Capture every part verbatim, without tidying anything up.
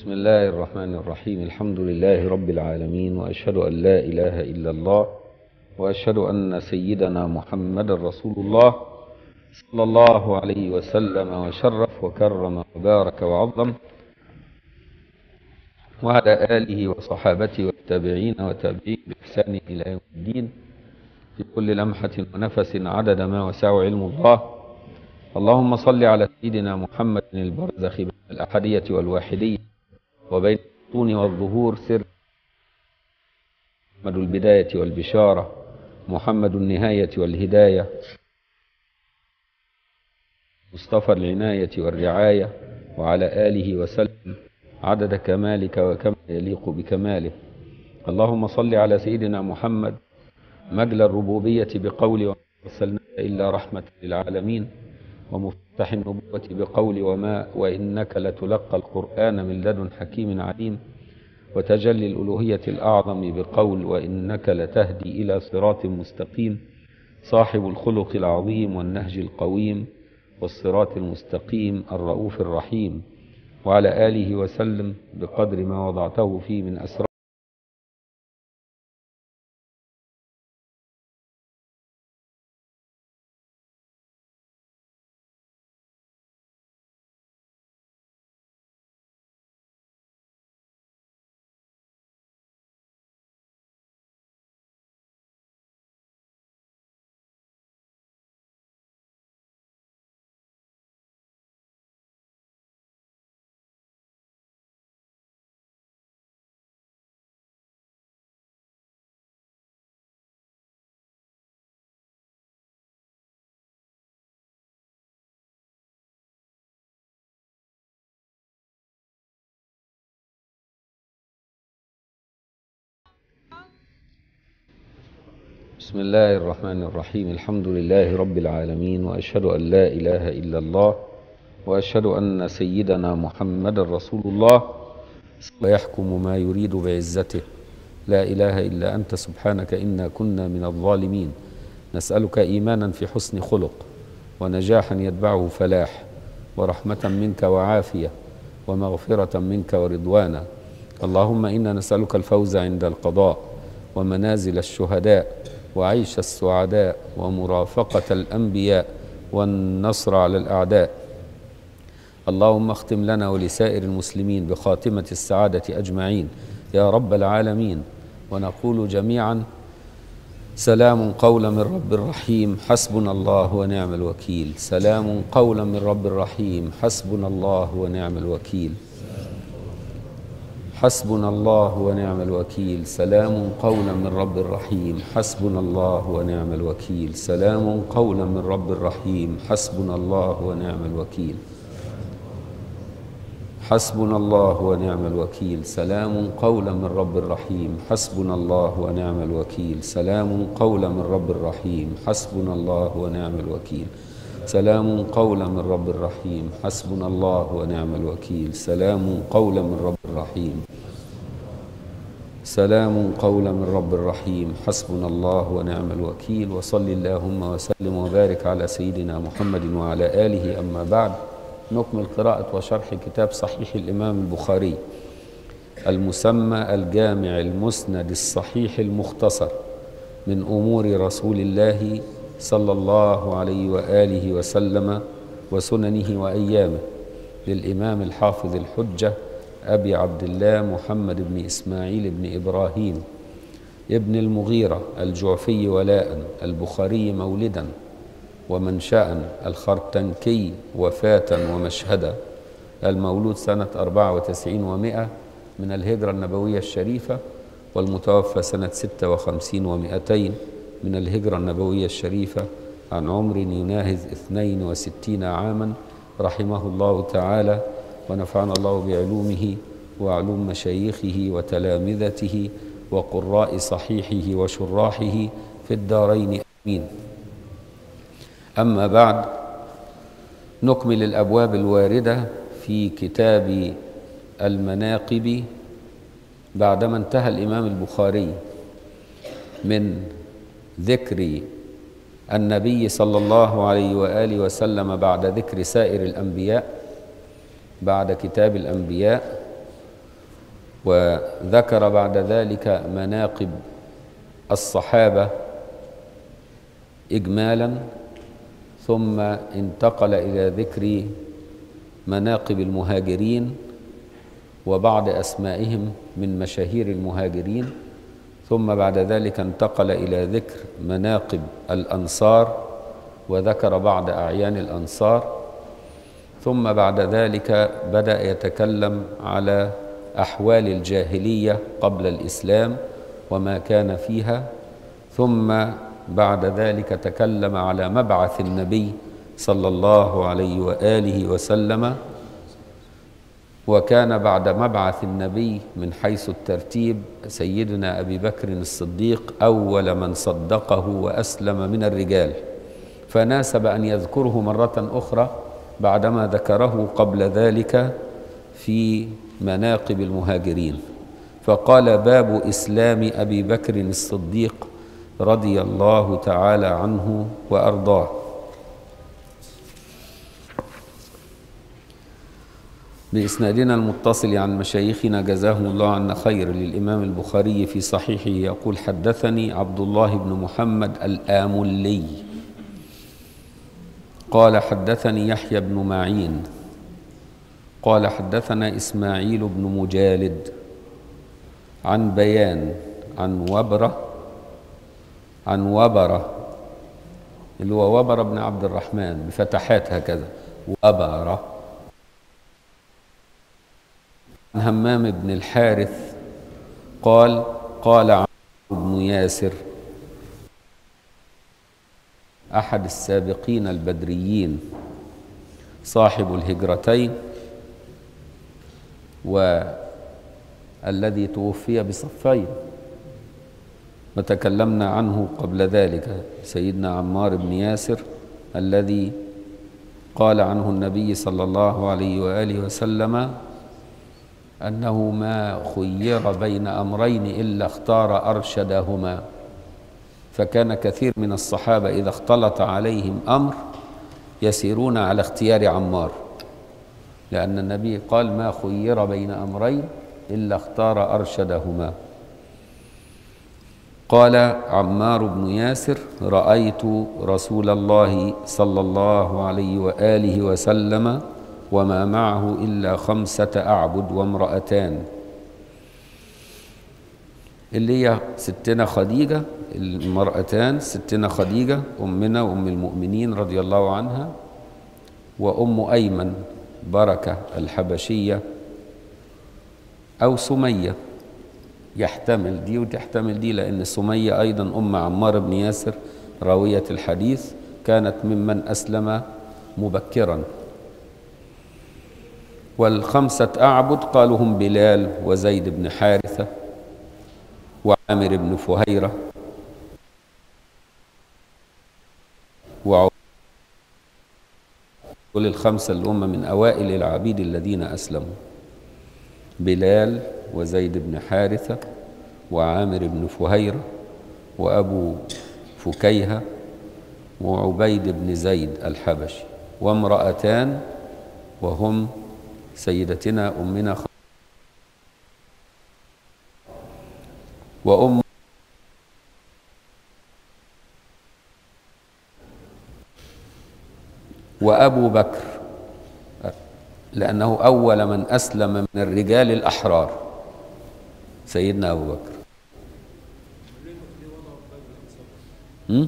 بسم الله الرحمن الرحيم. الحمد لله رب العالمين، وأشهد أن لا إله إلا الله، وأشهد أن سيدنا محمد رسول الله صلى الله عليه وسلم وشرف وكرم وبارك وعظم، وعلى آله وصحابته والتابعين وتابعين بإحسان إلى يوم الدين، في كل لمحة ونفس عدد ما وسع علم الله. اللهم صل على سيدنا محمد البرزخ بين الأحدية والواحدية وبين البطون والظهور، سر محمد البداية والبشارة، محمد النهاية والهداية، مصطفى العناية والرعاية، وعلى آله وسلم عدد كمالك وكما يليق بكماله. اللهم صل على سيدنا محمد مجلى الربوبية بقول وما أرسلناك إلا رحمة للعالمين، ومفتح النبوة بقول وما وإنك لتلقى القرآن من لدن حكيم عليم، وتجلي الألوهية الأعظم بقول وإنك لتهدي إلى صراط مستقيم، صاحب الخلق العظيم والنهج القويم والصراط المستقيم الرؤوف الرحيم، وعلى آله وسلم بقدر ما وضعته فيه من أسرار. بسم الله الرحمن الرحيم. الحمد لله رب العالمين، وأشهد أن لا إله إلا الله، وأشهد أن سيدنا محمد رسول الله، ويحكم ما يريد بعزته. لا إله إلا أنت سبحانك إنا كنا من الظالمين. نسألك إيمانا في حسن خلق، ونجاحا يتبعه فلاح، ورحمة منك وعافية، ومغفرة منك ورضوانا. اللهم إنا نسألك الفوز عند القضاء، ومنازل الشهداء، وعيش السعداء، ومرافقة الأنبياء، والنصر على الأعداء. اللهم اختم لنا ولسائر المسلمين بخاتمة السعادة أجمعين يا رب العالمين. ونقول جميعا: سلام قولا من رب رحيم، حسبنا الله ونعم الوكيل. سلام قولا من رب رحيم، حسبنا الله ونعم الوكيل. حسبنا الله ونعم الوكيل. سلام قولا من رب رحيم، حسبنا الله ونعم الوكيل. سلام قولا من رب رحيم، حسبنا الله ونعم الوكيل. حسبنا الله ونعم الوكيل. سلام قولا من رب رحيم، حسبنا الله ونعم الوكيل. سلام قولا من رب رحيم، حسبنا الله ونعم الوكيل. سلام قولا من رب رحيم، حسبنا الله ونعم الوكيل. سلام قولا من رب رحيم. سلام قولا من رب رحيم، حسبنا الله ونعم الوكيل. وصل اللهم وسلم وبارك على سيدنا محمد وعلى آله. أما بعد، نكمل قراءة وشرح كتاب صحيح الإمام البخاري المسمى الجامع المسند الصحيح المختصر من أمور رسول الله صلى الله عليه وآله وسلم وسننه وأيامه، للإمام الحافظ الحجة أبي عبد الله محمد بن إسماعيل بن إبراهيم ابن المغيرة الجعفي ولاء، البخاري مولدا ومنشأ، الخرتنكي وفاة ومشهدا، المولود سنة أربعة وتسعين ومائة من الهجرة النبوية الشريفة، والمتوفى سنة ستة وخمسين ومائتين من الهجرة النبوية الشريفة، عن عمر يناهز اثنين وستين عاما، رحمه الله تعالى، ونفعنا الله بعلومه وعلوم مشايخه وتلامذته وقراء صحيحه وشراحه في الدارين آمين. أما بعد، نكمل الأبواب الواردة في كتاب المناقب بعدما انتهى الإمام البخاري من ذكر النبي صلى الله عليه وآله وسلم بعد ذكر سائر الأنبياء، بعد كتاب الأنبياء وذكر بعد ذلك مناقب الصحابة إجمالا، ثم انتقل إلى ذكر مناقب المهاجرين وبعض أسمائهم من مشاهير المهاجرين، ثم بعد ذلك انتقل إلى ذكر مناقب الأنصار وذكر بعض أعيان الأنصار، ثم بعد ذلك بدأ يتكلم على أحوال الجاهلية قبل الإسلام وما كان فيها، ثم بعد ذلك تكلم على مبعث النبي صلى الله عليه وآله وسلم. وكان بعد مبعث النبي من حيث الترتيب سيدنا أبي بكر الصديق أول من صدقه وأسلم من الرجال، فناسب أن يذكره مرة أخرى بعدما ذكره قبل ذلك في مناقب المهاجرين، فقال: باب إسلام أبي بكر الصديق رضي الله تعالى عنه وأرضاه. بإسنادنا المتصل عن مشايخنا جزاهم الله عنا خير للإمام البخاري في صحيحه يقول: حدثني عبد الله بن محمد الآملي قال: حدثني يحيى بن معين قال: حدثنا إسماعيل بن مجالد عن بيان عن وبرة عن وبرة اللي هو وبرة بن عبد الرحمن بفتحات هكذا، وبرة، عن همام بن الحارث قال: قال عمرو بن ياسر أحد السابقين البدريين صاحب الهجرتين والذي توفي بصفين، وتكلمنا عنه قبل ذلك، سيدنا عمار بن ياسر الذي قال عنه النبي صلى الله عليه وآله وسلم أنه ما خير بين أمرين إلا اختار أرشدهما، فكان كثير من الصحابة إذا اختلط عليهم أمر يسيرون على اختيار عمار، لأن النبي قال: ما خير بين أمرين إلا اختار أرشدهما. قال عمار بن ياسر: رأيت رسول الله صلى الله عليه وآله وسلم وما معه إلا خمسة أعبد وامرأتان، اللي هي ستنا خديجة، المرأتان ستنا خديجة أمنا وأم المؤمنين رضي الله عنها، وأم أيمن بركة الحبشية أو سمية، يحتمل دي وتحتمل دي، لأن سمية أيضا أم عمار بن ياسر راوية الحديث كانت ممن أسلم مبكرا. والخمسة أعبد قالوا هم بلال وزيد بن حارثة وعامر بن فهيرة وعبيد، كل الخمسة اللي هم من أوائل العبيد الذين أسلموا: بلال وزيد بن حارثة وعامر بن فهيرة وأبو فكيهة وعبيد بن زيد الحبشي، وامرأتان وهم سيدتنا أمنا خ... وأم وأبو بكر، لأنه أول من أسلم من الرجال الأحرار سيدنا أبو بكر. م?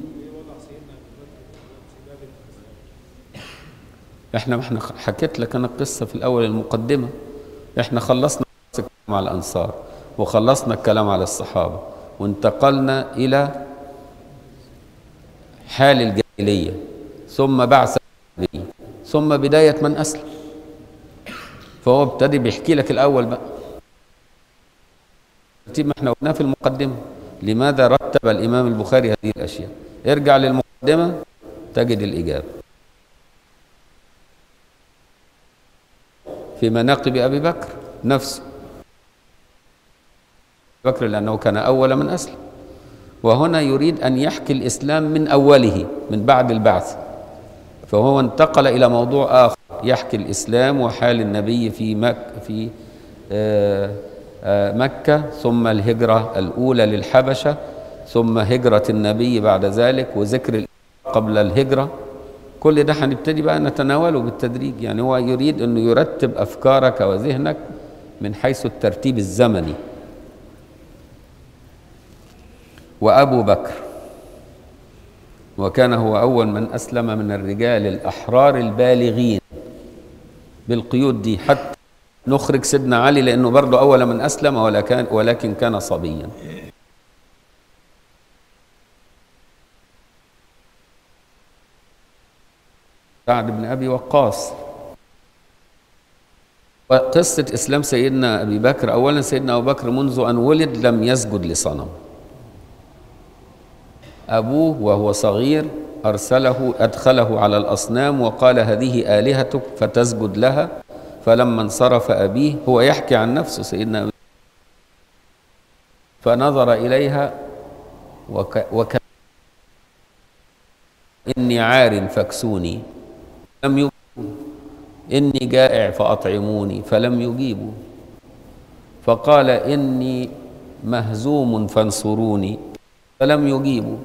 احنا احنا حكيت لك انا القصه في الاول المقدمه، احنا خلصنا الكلام على الانصار وخلصنا الكلام على الصحابه وانتقلنا الى حال الجاهليه ثم بعث النبي ثم بدايه من اسلم، فهو ابتدي بيحكي لك الاول بقى ترتيب ما احنا قلناه في المقدمه. لماذا رتب الامام البخاري هذه الاشياء؟ ارجع للمقدمه تجد الاجابه. في مناقب أبي بكر نفسه، بكر لأنه كان أول من أسلم، وهنا يريد أن يحكي الإسلام من أوله من بعد البعث، فهو انتقل إلى موضوع آخر يحكي الإسلام وحال النبي في مك في آه مكة، ثم الهجرة الأولى للحبشة، ثم هجرة النبي بعد ذلك، وذكر قبل الهجرة. كل ده هنبتدي بقى نتناوله بالتدريج. يعني هو يريد أنه يرتب أفكارك وذهنك من حيث الترتيب الزمني. وأبو بكر، وكان هو أول من أسلم من الرجال الأحرار البالغين بالقيود دي، حتى نخرج سيدنا علي لأنه برضه أول من أسلم ولكن, ولكن كان صبيا. سعد بن أبي وقاص. وقصة إسلام سيدنا أبي بكر، أولا سيدنا أبو بكر منذ أن ولد لم يسجد لصنم. أبوه وهو صغير أرسله أدخله على الأصنام وقال هذه آلهتك فتسجد لها. فلما انصرف أبيه، هو يحكي عن نفسه سيدنا أبي، فنظر إليها وك... وك... إني عار فاكسوني لم يجيبوا، إني جائع فأطعموني فلم يجيبوا، فقال إني مهزوم فانصروني فلم يجيبوا.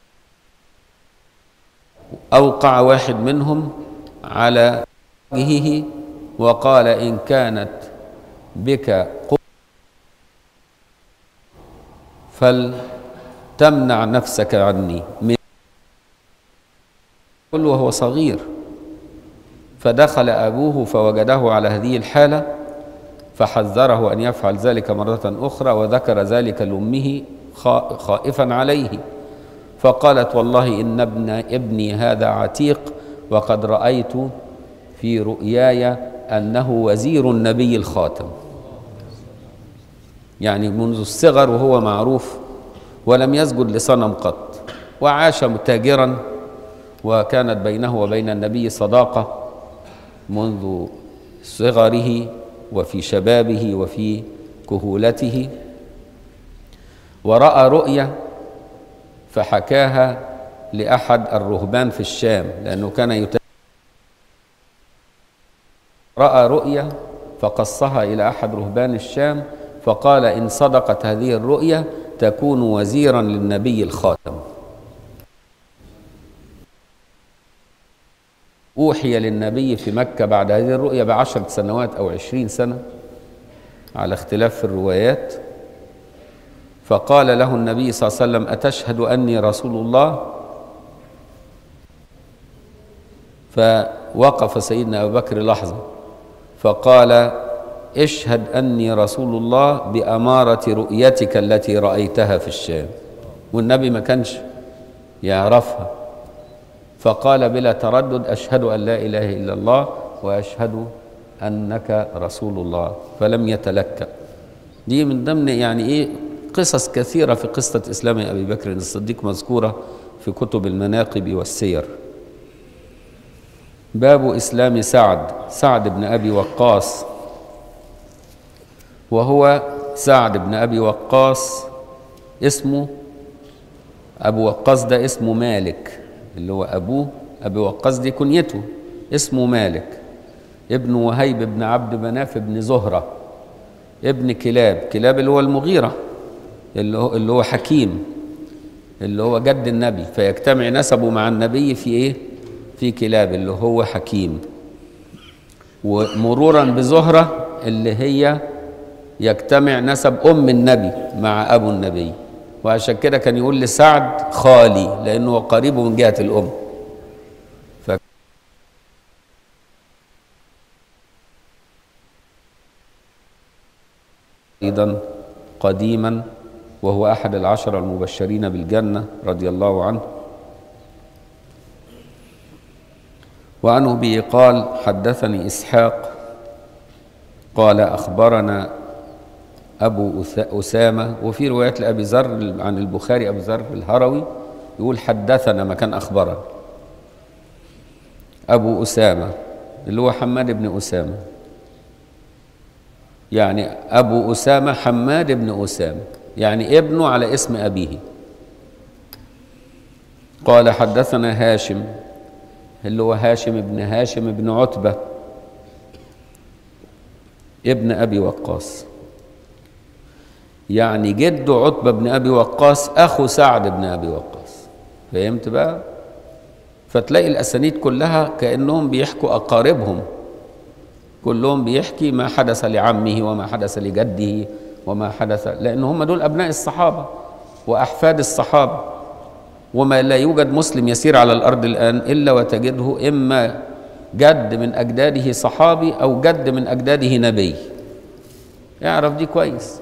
أوقع واحد منهم على وجهه وقال إن كانت بك قوة فلتمنع نفسك عني، من كل وهو صغير. فدخل أبوه فوجده على هذه الحالة، فحذره أن يفعل ذلك مرة أخرى، وذكر ذلك لأمه خائفا عليه، فقالت والله إن ابن ابني هذا عتيق، وقد رأيت في رؤياي أنه وزير النبي الخاتم. يعني منذ الصغر وهو معروف، ولم يسجد لصنم قط، وعاش تاجرا، وكانت بينه وبين النبي صداقة منذ صغره وفي شبابه وفي كهولته. ورأى رؤيا فحكاها لأحد الرهبان في الشام، لأنه كان يتابع. رأى رؤيا فقصها إلى أحد رهبان الشام، فقال إن صدقت هذه الرؤيا تكون وزيرا للنبي الخاتم. أوحي للنبي في مكة بعد هذه الرؤيا بعشر سنوات أو عشرين سنة على اختلاف في الروايات. فقال له النبي صلى الله عليه وسلم أتشهد أني رسول الله؟ فوقف سيدنا أبو بكر لحظة فقال اشهد أني رسول الله بأمارة رؤيتك التي رأيتها في الشام. والنبي ما كانش يعرفها، فقال بلا تردد أشهد أن لا إله إلا الله وأشهد أنك رسول الله، فلم يتلكأ. دي من ضمن يعني إيه قصص كثيرة في قصة إسلام أبي بكر الصديق مذكورة في كتب المناقب والسير. باب إسلام سعد سعد بن أبي وقاص. وهو سعد بن أبي وقاص اسمه أبو وقاص، ده اسمه مالك اللي هو أبوه. أبي وقاص دي كنيته، اسمه مالك ابن وهيب بن عبد مناف بن زهرة ابن كلاب. كلاب اللي هو المغيرة، اللي هو, اللي هو حكيم، اللي هو جد النبي، فيجتمع نسبه مع النبي في إيه؟ في كلاب اللي هو حكيم. ومرورا بزهرة اللي هي يجتمع نسب أم النبي مع أبو النبي، وعشان كده كان يقول لسعد خالي لأنه قريبه من جهة الأم. ف... أيضا قديما، وهو أحد العشرة المبشرين بالجنة رضي الله عنه. وعنه به قال حدثني إسحاق قال أخبرنا أبو أسامة. وفي روايات لأبي ذر عن البخاري أبو ذر الهروي يقول حدثنا ما كان أخبرنا أبو أسامة اللي هو حماد بن أسامة، يعني أبو أسامة حماد بن أسامة، يعني ابنه على اسم أبيه. قال حدثنا هاشم اللي هو هاشم بن هاشم بن عتبة ابن أبي وقاص. يعني جده عتبة بن أبي وقاص أخو سعد بن أبي وقاص. فهمت بقى؟ فتلاقي الأسانيد كلها كأنهم بيحكوا أقاربهم، كلهم بيحكي ما حدث لعمه وما حدث لجده وما حدث، لأن هم دول أبناء الصحابة وأحفاد الصحابة. وما لا يوجد مسلم يسير على الأرض الآن إلا وتجده إما جد من أجداده صحابي أو جد من أجداده نبي. اعرف دي كويس.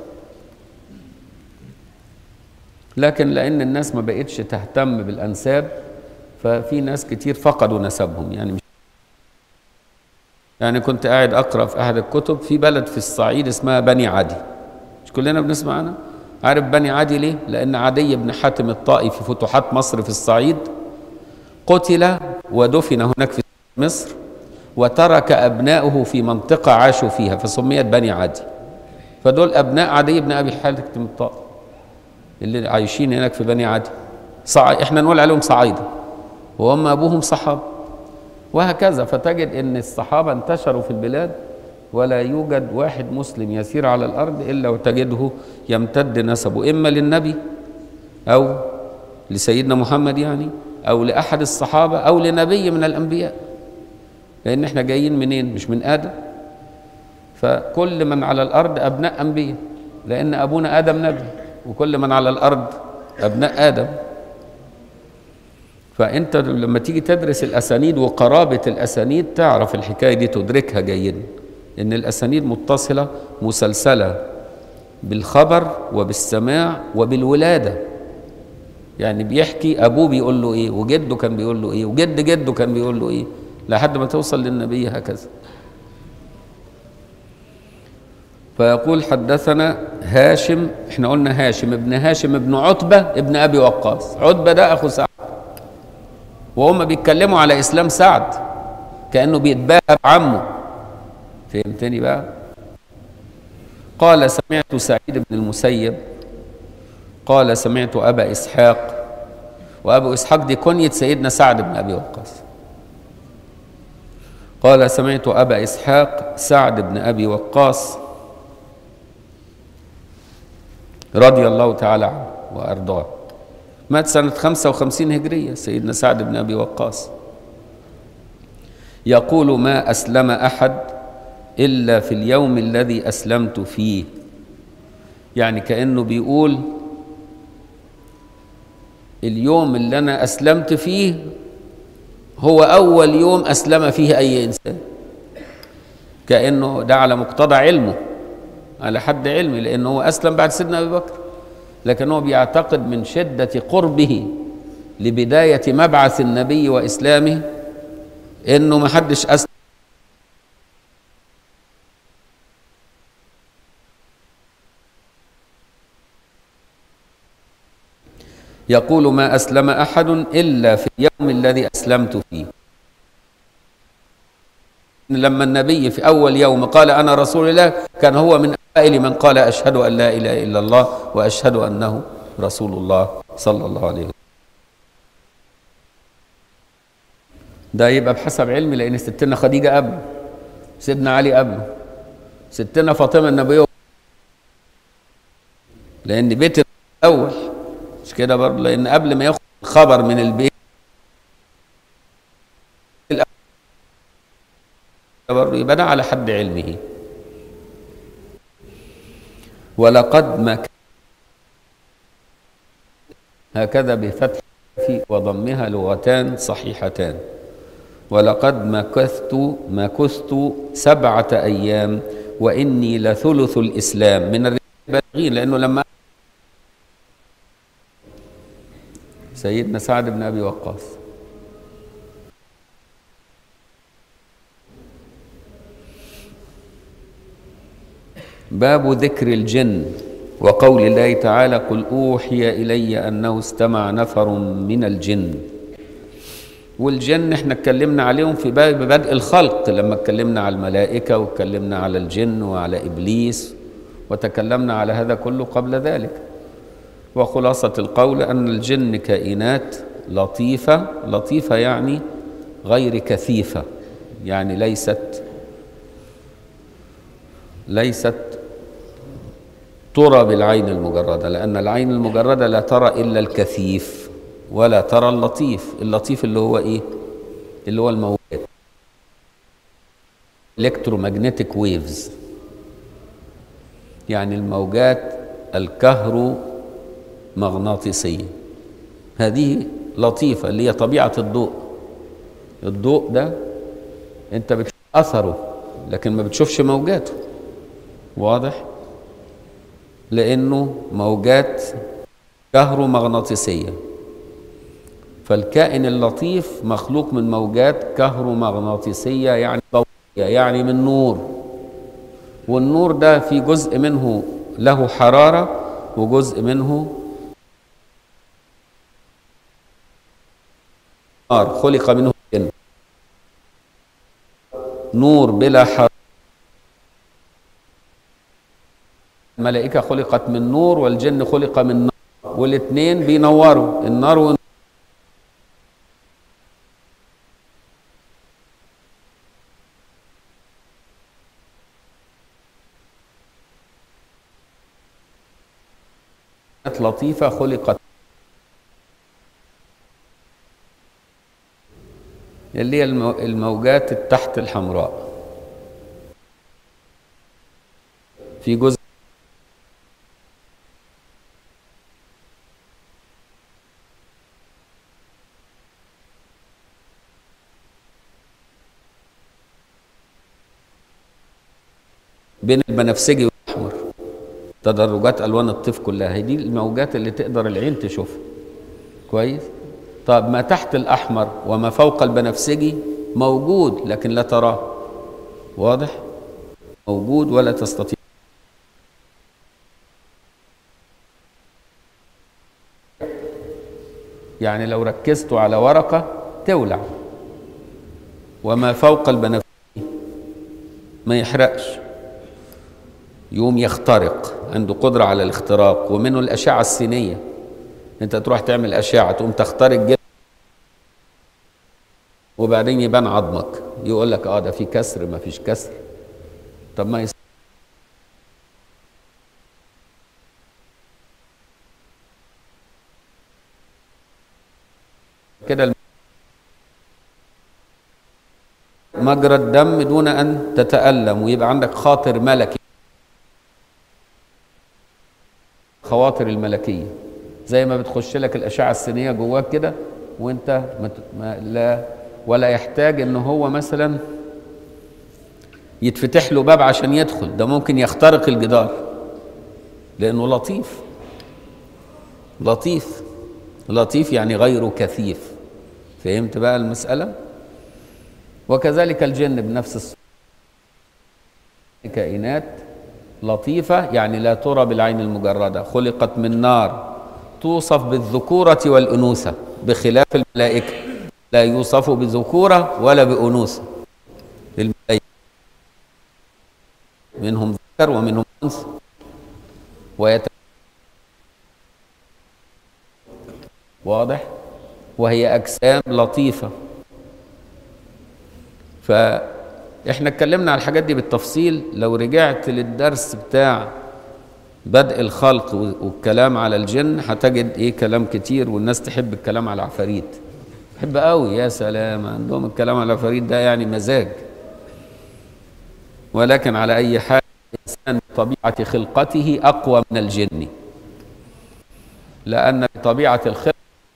لكن لأن الناس ما بقتش تهتم بالأنساب، ففي ناس كتير فقدوا نسبهم. يعني مش يعني كنت قاعد أقرأ في أحد الكتب في بلد في الصعيد اسمها بني عدي، مش كلنا بنسمع عنها؟ عارف بني عدي ليه؟ لأن عدي بن حاتم الطائي في فتوحات مصر في الصعيد قتل ودفن هناك في مصر، وترك أبناؤه في منطقة عاشوا فيها فسميت بني عدي. فدول أبناء عدي بن أبي حاتم الطائي اللي عايشين هناك في بني عدي. صع... احنا نقول عليهم صعايدة وهم أبوهم صحابة، وهكذا. فتجد أن الصحابة انتشروا في البلاد ولا يوجد واحد مسلم يسير على الأرض إلا وتجده يمتد نسبه إما للنبي أو لسيدنا محمد يعني، أو لأحد الصحابة أو لنبي من الأنبياء. لأن احنا جايين منين؟ مش من آدم. فكل من على الأرض أبناء أنبياء، لأن أبونا آدم نبي، وكل من على الأرض أبناء آدم. فأنت لما تيجي تدرس الأسانيد وقرابة الأسانيد تعرف الحكاية دي، تدركها جيدا، إن الأسانيد متصلة مسلسلة بالخبر وبالسماع وبالولادة. يعني بيحكي أبوه بيقول له إيه، وجده كان بيقول له إيه، وجد جده كان بيقول له إيه، لحد ما توصل للنبي هكذا. فيقول حدثنا هاشم، احنا قلنا هاشم ابن هاشم ابن عتبة ابن أبي وقاص. عتبة ده أخو سعد، وهم بيتكلموا على إسلام سعد كأنه بيتباهى بعمه. فهمتني بقى؟ قال سمعت سعيد بن المسيب قال سمعت أبا إسحاق، وأبو إسحاق دي كنية سيدنا سعد بن أبي وقاص. قال سمعت أبا إسحاق سعد بن أبي وقاص رضي الله تعالى عنه وأرضاه، مات سنة خمسة وخمسين هجرية سيدنا سعد بن أبي وقاص. يقول ما أسلم أحد إلا في اليوم الذي أسلمت فيه. يعني كأنه بيقول اليوم اللي أنا أسلمت فيه هو أول يوم أسلم فيه أي إنسان. كأنه ده على مقتضى علمه، على حد علمي، لأنه هو أسلم بعد سيدنا أبي بكر، لكن هو بيعتقد من شدة قربه لبداية مبعث النبي وإسلامه إنه ما حدش أسلم. يقول ما أسلم أحد إلا في اليوم الذي أسلمت فيه. لما النبي في أول يوم قال أنا رسول الله كان هو من أوائل من قال أشهد أن لا إله إلا الله وأشهد أنه رسول الله صلى الله عليه وسلم. ده يبقى بحسب علمي، لأن ستنا خديجة قبله، سيدنا علي قبله، ستنا فاطمة النبية، لأن بيت الأول مش كده برضه، لأن قبل ما ياخد خبر من البيت برضه يبقى ده على حد علمه. ولقد مكثت هكذا بفتح في وضمها لغتان صحيحتان. ولقد مكثت مكثت سبعة أيام وإني لثلث الإسلام من الرجال، لأنه لما سيدنا سعد بن أبي وقاص باب ذكر الجن وقول الله تعالى قل أوحي إلي أنه استمع نفر من الجن. والجن احنا اتكلمنا عليهم في باب بدء الخلق، لما اتكلمنا على الملائكة واتكلمنا على الجن وعلى إبليس وتكلمنا على هذا كله قبل ذلك. وخلاصة القول أن الجن كائنات لطيفة، لطيفة يعني غير كثيفة، يعني ليست ليست ترى بالعين المجردة، لأن العين المجردة لا ترى إلا الكثيف ولا ترى اللطيف. اللطيف اللي هو إيه؟ اللي هو الموجات، الكترومagnetic ويفز، يعني الموجات الكهرومغناطيسية. هذه لطيفة اللي هي طبيعة الضوء. الضوء ده انت بتشوف أثره لكن ما بتشوفش موجاته، واضح؟ لأنه موجات كهرومغناطيسية. فالكائن اللطيف مخلوق من موجات كهرومغناطيسية، يعني ضوئية، يعني من نور. والنور ده في جزء منه له حرارة وجزء منه نار، خلق منه الجن. نور بلا حرارة. الملائكة خلقت من نور والجن خلق من نار، والاثنين بينوروا، النار والنور. لطيفة خلقت، اللي هي الموجات التحت الحمراء. في جزء بين البنفسجي والأحمر، تدرجات ألوان الطيف كلها، هي دي الموجات اللي تقدر العين تشوفها كويس. طب ما تحت الأحمر وما فوق البنفسجي موجود لكن لا تراه، واضح؟ موجود ولا تستطيع. يعني لو ركزت على ورقة تولع، وما فوق البنفسجي ما يحرقش، يوم يخترق، عنده قدرة على الاختراق. ومنه الأشعة السينية، انت تروح تعمل أشعة تقوم تخترق جلد وبعدين يبان عظمك، يقول لك اه ده في كسر، ما فيش كسر. طب ما يس... كده مجرى الدم دون أن تتألم، ويبقى عندك خاطر ملكي، خواطر الملكية، زي ما بتخش لك الأشعة السينية جواك كده، وانت ما لا ولا يحتاج ان هو مثلا يتفتح له باب عشان يدخل، ده ممكن يخترق الجدار لأنه لطيف. لطيف لطيف يعني غير كثيف. فهمت بقى المسألة؟ وكذلك الجن بنفس الصورة، كائنات لطيفة يعني لا ترى بالعين المجردة، خلقت من نار، توصف بالذكورة والأنوثة، بخلاف الملائكة لا يوصف بذكورة ولا بأنوثة. الملائكة منهم ذكر ومنهم أنثى، ويت... واضح؟ وهي أجسام لطيفة. فإحنا اتكلمنا على الحاجات دي بالتفصيل. لو رجعت للدرس بتاع بدء الخلق والكلام على الجن هتجد إيه كلام كتير، والناس تحب الكلام على العفاريت، تحب قوي، يا سلام، عندهم الكلام على العفاريت ده يعني مزاج. ولكن على أي حال الإنسان بطبيعة خلقته أقوى من الجن، لأن بطبيعة الخلق،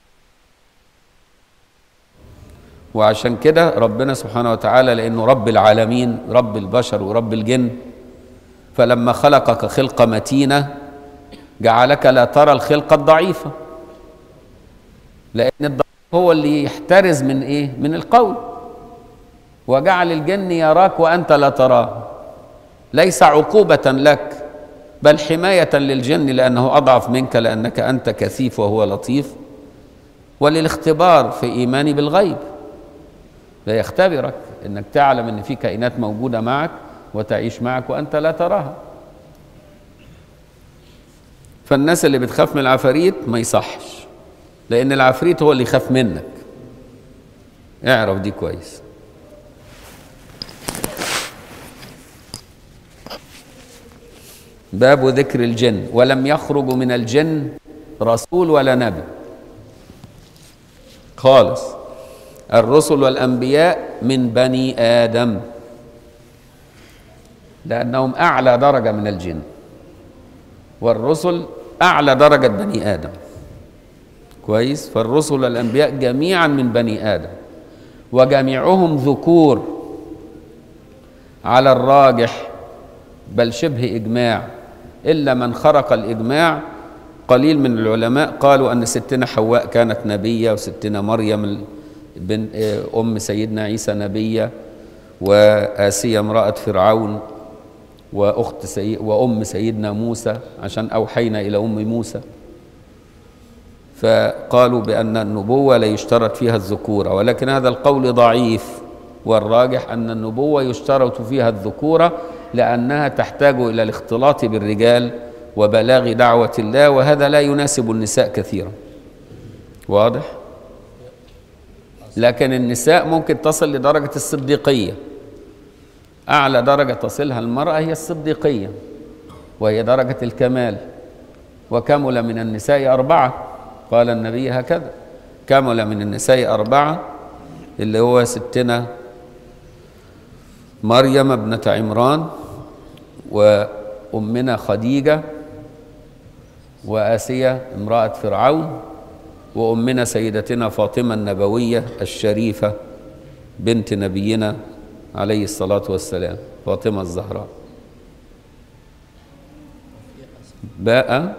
وعشان كده ربنا سبحانه وتعالى لأنه رب العالمين، رب البشر ورب الجن، فلما خلقك خلقة متينة جعلك لا ترى الخلقة الضعيفة، لأن الضعيف هو اللي يحترز من إيه؟ من القول. وجعل الجن يراك وأنت لا تراه، ليس عقوبة لك بل حماية للجن، لأنه أضعف منك، لأنك أنت كثيف وهو لطيف، وللاختبار في إيماني بالغيب، ليختبرك أنك تعلم أن في كائنات موجودة معك وتعيش معك وأنت لا تراها. فالناس اللي بتخاف من العفاريت ما يصحش، لأن العفريت هو اللي يخاف منك. اعرف دي كويس. باب ذكر الجن. ولم يخرج من الجن رسول ولا نبي خالص. الرسل والأنبياء من بني آدم، لأنهم أعلى درجة من الجن، والرسل أعلى درجة بني آدم. كويس؟ فالرسل والأنبياء جميعا من بني آدم، وجميعهم ذكور على الراجح، بل شبه إجماع، إلا من خرق الإجماع. قليل من العلماء قالوا أن ستنا حواء كانت نبية، وستنا مريم بن أم سيدنا عيسى نبية، وآسيا امرأة فرعون وأخت سي... وأم سيدنا موسى، عشان أوحينا إلى أم موسى. فقالوا بأن النبوة لا يشترط فيها الذكورة، ولكن هذا القول ضعيف، والراجح أن النبوة يشترط فيها الذكورة، لأنها تحتاج إلى الاختلاط بالرجال وبلاغ دعوة الله، وهذا لا يناسب النساء كثيرا. واضح؟ لكن النساء ممكن تصل لدرجة الصديقية. أعلى درجة تصلها المرأة هي الصديقية، وهي درجة الكمال. وكمل من النساء أربعة، قال النبي هكذا: كمل من النساء أربعة، اللي هو ستنا مريم ابنة عمران، وأمنا خديجة، وآسيا امرأة فرعون، وأمنا سيدتنا فاطمة النبوية الشريفة بنت نبينا عليه الصلاة والسلام، فاطمة الزهراء. باء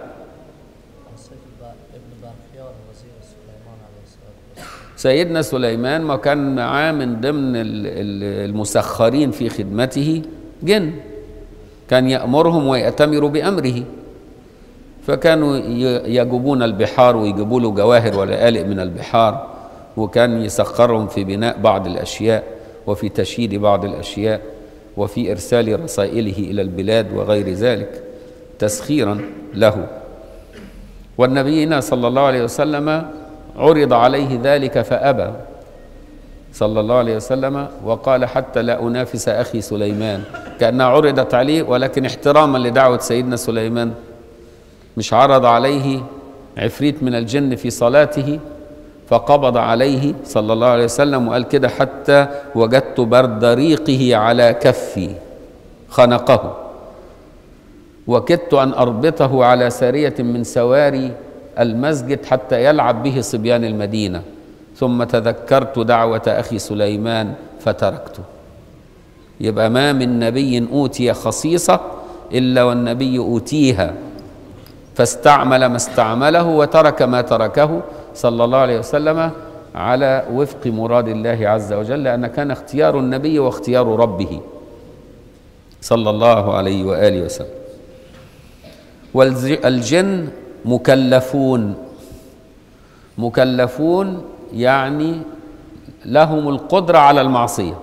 سيدنا سليمان ما كان معاه من ضمن المسخرين في خدمته جن، كان يأمرهم ويأتمروا بأمره، فكانوا يجوبون البحار ويجيبوا له جواهر ولآلئ من البحار، وكان يسخرهم في بناء بعض الأشياء، وفي تشييد بعض الأشياء، وفي إرسال رسائله إلى البلاد وغير ذلك تسخيرا له. والنبينا صلى الله عليه وسلم عرض عليه ذلك فأبى صلى الله عليه وسلم، وقال: حتى لا أنافس أخي سليمان. كأنها عرضت عليه، ولكن احتراما لدعوة سيدنا سليمان مش عرض عليه عفريت من الجن في صلاته فقبض عليه صلى الله عليه وسلم وقال كده: حتى وجدت برد ريقه على كفي، خنقه، وكدت أن أربطه على سارية من سواري المسجد حتى يلعب به صبيان المدينة، ثم تذكرت دعوة أخي سليمان فتركته. يبقى ما من نبي أوتي خصيصة إلا والنبي أوتيها، فاستعمل ما استعمله وترك ما تركه صلى الله عليه وسلم على وفق مراد الله عز وجل، لأن كان اختيار النبي واختيار ربه صلى الله عليه وآله وسلم. والجن مكلفون، مكلفون يعني لهم القدرة على المعصية،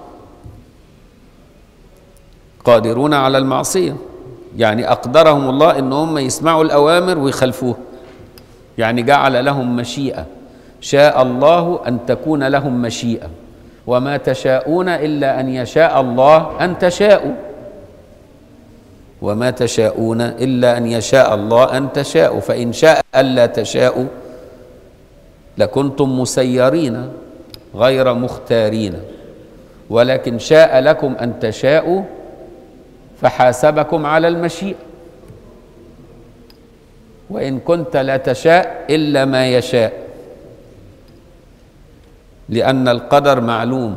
قادرون على المعصية، يعني أقدرهم الله إن هم يسمعوا الأوامر ويخالفوها، يعني جعل لهم مشيئة. شاء الله أن تكون لهم مشيئة، وما تشاءون إلا أن يشاء الله أن تشاءوا، وما تشاءون إلا أن يشاء الله أن تشاءوا، فإن شاء ألا تشاءوا لكنتم مسيرين غير مختارين، ولكن شاء لكم أن تشاءوا فحاسبكم على المشيئة. وإن كنت لا تشاء إلا ما يشاء، لأن القدر معلوم.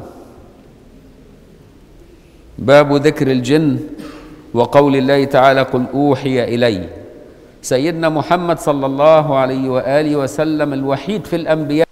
باب ذكر الجن وقول الله تعالى: قل أوحي إلي. سيدنا محمد صلى الله عليه وآله وسلم الوحيد في الأنبياء،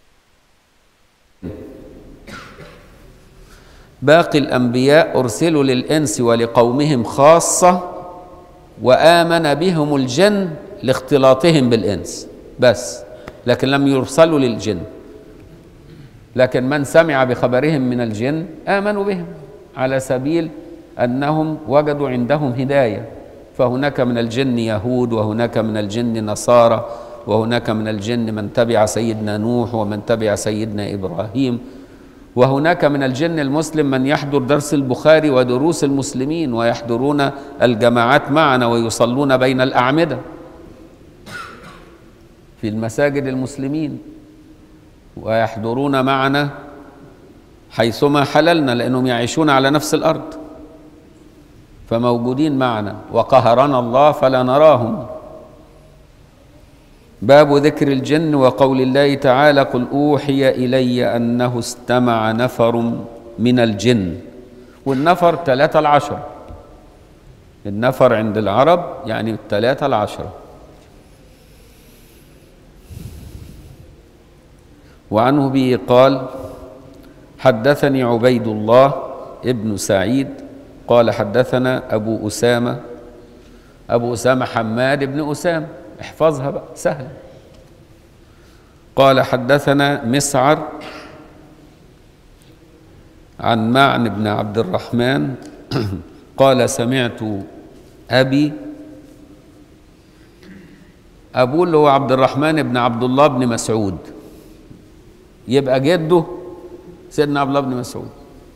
باقي الأنبياء أرسلوا للإنس ولقومهم خاصة، وآمن بهم الجن لاختلاطهم بالإنس بس، لكن لم يرسلوا للجن. لكن من سمع بخبرهم من الجن آمنوا بهم على سبيل أنهم وجدوا عندهم هداية. فهناك من الجن يهود، وهناك من الجن نصارى، وهناك من الجن من تبع سيدنا نوح ومن تبع سيدنا إبراهيم، وهناك من الجن المسلم من يحضر درس البخاري ودروس المسلمين ويحضرون الجماعات معنا ويصلون بين الأعمدة في المساجد المسلمين، ويحضرون معنا حيثما حللنا، لأنهم يعيشون على نفس الأرض فموجودين معنا، وقهرنا الله فلا نراهم. باب ذكر الجن وقول الله تعالى: قل أوحي إلي أنه استمع نفر من الجن. والنفر ثلاثة العشر، النفر عند العرب يعني الثلاثة العشرة. وعنه به قال: حدثني عبيد الله ابن سعيد قال حدثنا أبو أسامة. أبو أسامة حماد بن أسامة، احفظها بقى سهلة. قال حدثنا مسعر عن معن بن عبد الرحمن قال سمعت أبي. أبوه اللي هو عبد الرحمن بن عبد الله بن مسعود، يبقى جده سيدنا عبد الله بن مسعود.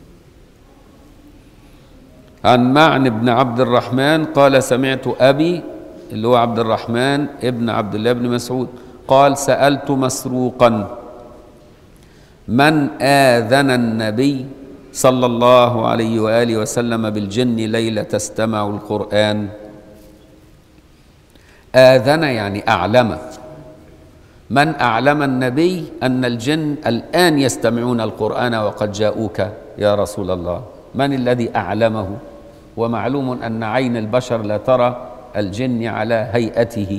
عن معن بن عبد الرحمن قال سمعت أبي اللي هو عبد الرحمن ابن عبد الله بن مسعود قال سألت مسروقا: من آذن النبي صلى الله عليه وآله وسلم بالجن ليلة استمع القرآن؟ آذن يعني أعلم. من أعلم النبي أن الجن الآن يستمعون القرآن وقد جاءوك يا رسول الله؟ من الذي أعلمه؟ ومعلوم أن عين البشر لا ترى الجن على هيئته،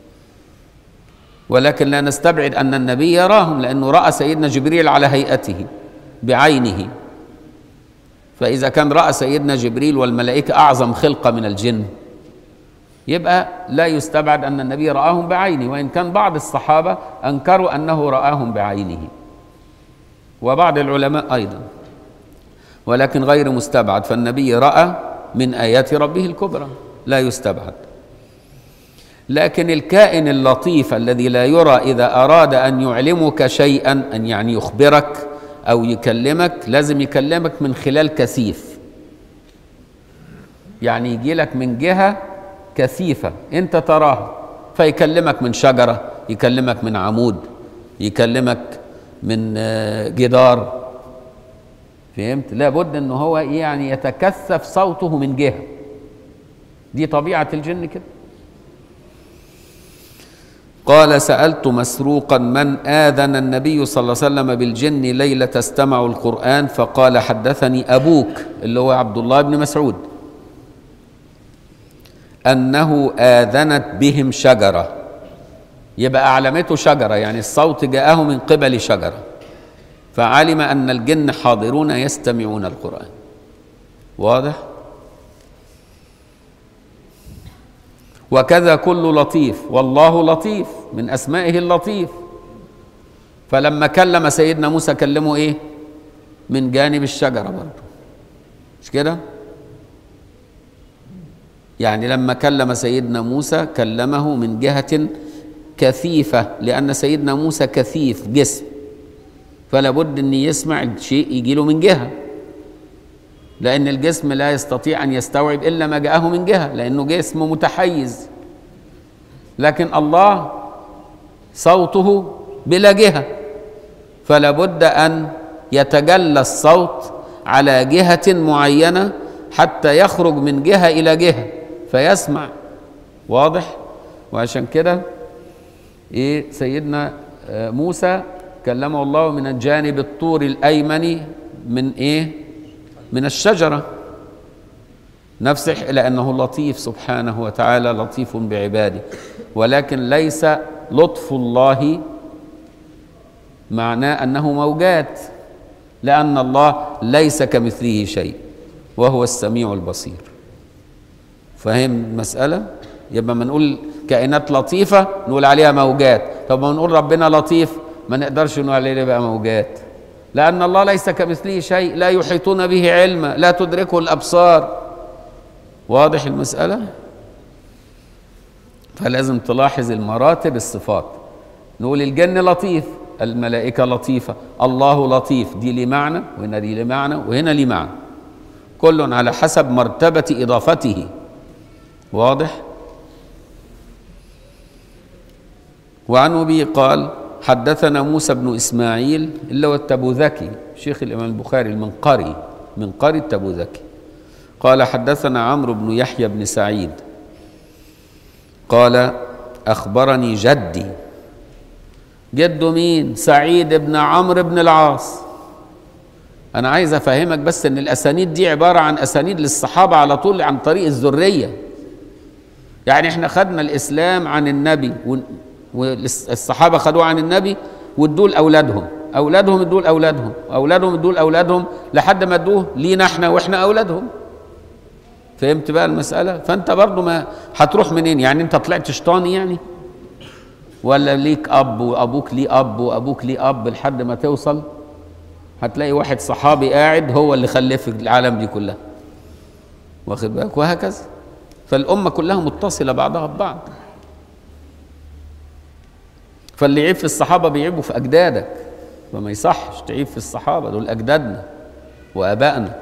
ولكن لا نستبعد أن النبي يراهم، لأنه رأى سيدنا جبريل على هيئته بعينه. فإذا كان رأى سيدنا جبريل والملائكة أعظم خلقة من الجن، يبقى لا يستبعد أن النبي رآهم بعينه، وإن كان بعض الصحابة أنكروا أنه رآهم بعينه وبعض العلماء أيضا، ولكن غير مستبعد. فالنبي رأى من آيات ربه الكبرى، لا يستبعد. لكن الكائن اللطيف الذي لا يرى إذا أراد أن يعلمك شيئا، أن يعني يخبرك أو يكلمك، لازم يكلمك من خلال كثيف، يعني يجي لك من جهة كثيفة أنت تراها، فيكلمك من شجرة، يكلمك من عمود، يكلمك من جدار. فهمت؟ لابد أنه هو يعني يتكثف صوته من جهة، دي طبيعة الجن كده. قال سألت مسروقا: من آذن النبي صلى الله عليه وسلم بالجن ليلة استمعوا القرآن؟ فقال حدثني أبوك اللي هو عبد الله بن مسعود أنه آذنت بهم شجرة. يبقى أعلمته شجرة، يعني الصوت جاءه من قبل شجرة، فعلم أن الجن حاضرون يستمعون القرآن. واضح؟ وكذا كل لطيف، والله لطيف من أسمائه اللطيف. فلما كلم سيدنا موسى كلمه إيه؟ من جانب الشجرة برضه، مش كده؟ يعني لما كلم سيدنا موسى كلمه من جهة كثيفة، لأن سيدنا موسى كثيف جسم، فلا بد أن يسمع شيء يجي له من جهة، لأن الجسم لا يستطيع أن يستوعب إلا ما جاءه من جهة، لأنه جسم متحيز. لكن الله صوته بلا جهة، فلا بد أن يتجلى الصوت على جهة معينة حتى يخرج من جهة إلى جهة فيسمع. واضح؟ وعشان كده إيه سيدنا موسى كلمه الله من الجانب الطور الأيمن من إيه؟ من الشجرة نفسه، لأنه لطيف سبحانه وتعالى، لطيف بعباده. ولكن ليس لطف الله معناه أنه موجات، لأن الله ليس كمثله شيء وهو السميع البصير. فهم المسألة؟ يبقى ما نقول كائنات لطيفة نقول عليها موجات، طب ما نقول ربنا لطيف ما نقدرش نقول عليه بقى موجات، لأن الله ليس كمثله شيء، لا يحيطون به علما، لا تدركه الأبصار. واضح المسألة؟ فلازم تلاحظ المراتب الصفات. نقول الجن لطيف، الملائكة لطيفة، الله لطيف، دي ليه معنى وهنا دي ليه معنى وهنا ليه معنى، كل على حسب مرتبة إضافته. واضح؟ وعن أبي قال حدثنا موسى بن إسماعيل اللي هو التبوذكي شيخ الإمام البخاري المنقري، منقري التبوذكي، قال حدثنا عمرو بن يحيى بن سعيد قال أخبرني جدي. جده مين؟ سعيد بن عمرو بن العاص. أنا عايز أفهمك بس إن الأسانيد دي عبارة عن أسانيد للصحابة على طول عن طريق الذرية. يعني إحنا خدنا الإسلام عن النبي والصحابة خدوه عن النبي وادوه لأولادهم، أولادهم ادوه لأولادهم، أولادهم ادوه لأولادهم لحد ما ادوه لينا إحنا وإحنا أولادهم. فهمت بقى المسألة؟ فأنت برضو ما هتروح منين؟ يعني أنت طلعت شيطاني يعني؟ ولا ليك أب وأبوك ليه أب وأبوك ليه أب لحد ما توصل هتلاقي واحد صحابي قاعد هو اللي خلف العالم دي كلها. واخد بالك؟ وهكذا. فالأمة كلها متصلة بعضها ببعض. فاللي يعيب في الصحابة بيعيبوا في أجدادك، فما يصحش تعيب في الصحابة، دول أجدادنا وآبائنا.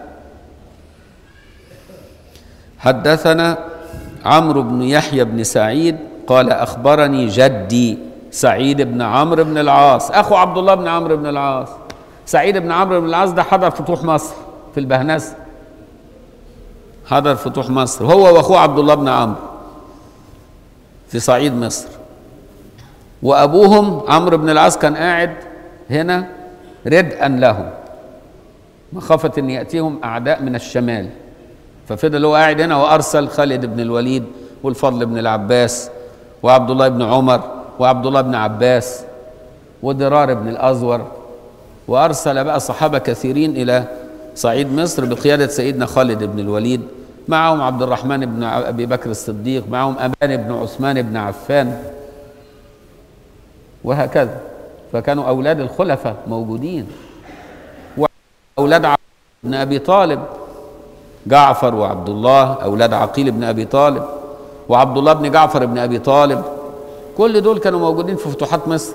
حدثنا عمرو بن يحيى بن سعيد قال أخبرني جدي سعيد بن عمرو بن العاص أخو عبد الله بن عمرو بن العاص. سعيد بن عمرو بن العاص ده حضر فتوح مصر في البهنسة، حضر فتوح مصر هو وأخوه عبد الله بن عمرو في صعيد مصر، وأبوهم عمرو بن العاص كان قاعد هنا ردءا لهم مخافة أن يأتيهم أعداء من الشمال، ففضل هو قاعد هنا وأرسل خالد بن الوليد والفضل بن العباس وعبد الله بن عمر وعبد الله بن عباس ودرار بن الأزور، وأرسل بقى صحابة كثيرين إلى صعيد مصر بقيادة سيدنا خالد بن الوليد، معهم عبد الرحمن بن أبي بكر الصديق، معهم أمان بن عثمان بن عفان، وهكذا. فكانوا أولاد الخلفاء موجودين، وأولاد عقيل بن أبي طالب، جعفر وعبد الله أولاد عقيل بن أبي طالب، وعبد الله بن جعفر بن أبي طالب، كل دول كانوا موجودين في فتوحات مصر،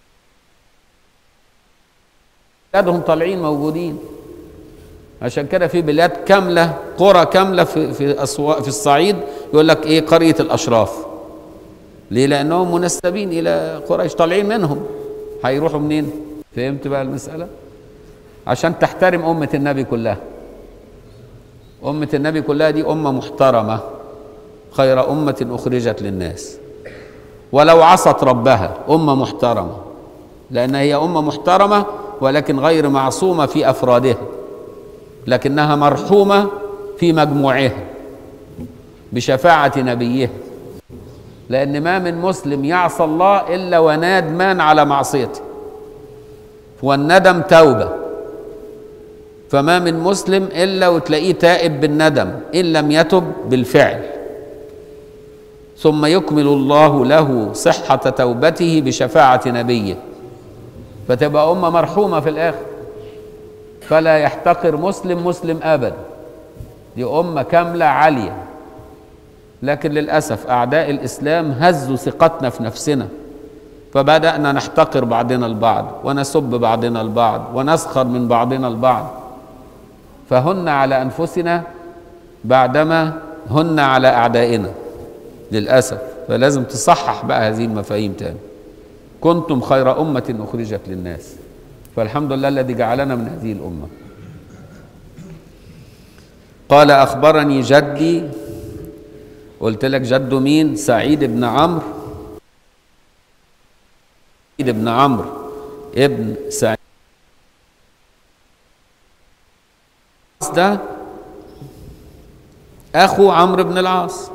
أولادهم طالعين موجودين. عشان كده في بلاد كاملة، قرى كاملة في في في الصعيد يقول لك إيه؟ قرية الأشراف. ليه؟ لأنهم منسبين إلى قريش، طالعين منهم، هيروحوا منين؟ فهمت بقى المسألة؟ عشان تحترم أمة النبي كلها. أمة النبي كلها دي أمة محترمة، خير أمة أخرجت للناس، ولو عصت ربها أمة محترمة، لأن هي أمة محترمة ولكن غير معصومة في أفرادها، لكنها مرحومة في مجموعها بشفاعة نبيها، لأن ما من مسلم يعصى الله إلا وندمان على معصيته، والندم توبة، فما من مسلم إلا وتلاقيه تائب بالندم إن لم يتب بالفعل، ثم يكمل الله له صحة توبته بشفاعة نبيه، فتبقى أمة مرحومة في الآخر. فلا يحتقر مسلم مسلم أبدا، دي أمة كاملة عالية. لكن للأسف أعداء الإسلام هزوا ثقتنا في نفسنا، فبدأنا نحتقر بعضنا البعض ونسب بعضنا البعض ونسخر من بعضنا البعض، فهن على أنفسنا بعدما هن على أعدائنا للأسف. فلازم تصحح بقى هذه المفاهيم تاني. كنتم خير أمة أخرجت للناس، فالحمد لله الذي جعلنا من هذه الأمة. قال أخبرني جدي، قلت لك جده مين؟ سعيد بن عمرو، سعيد بن عمرو ابن سعيد ده أخو عمرو بن العاص،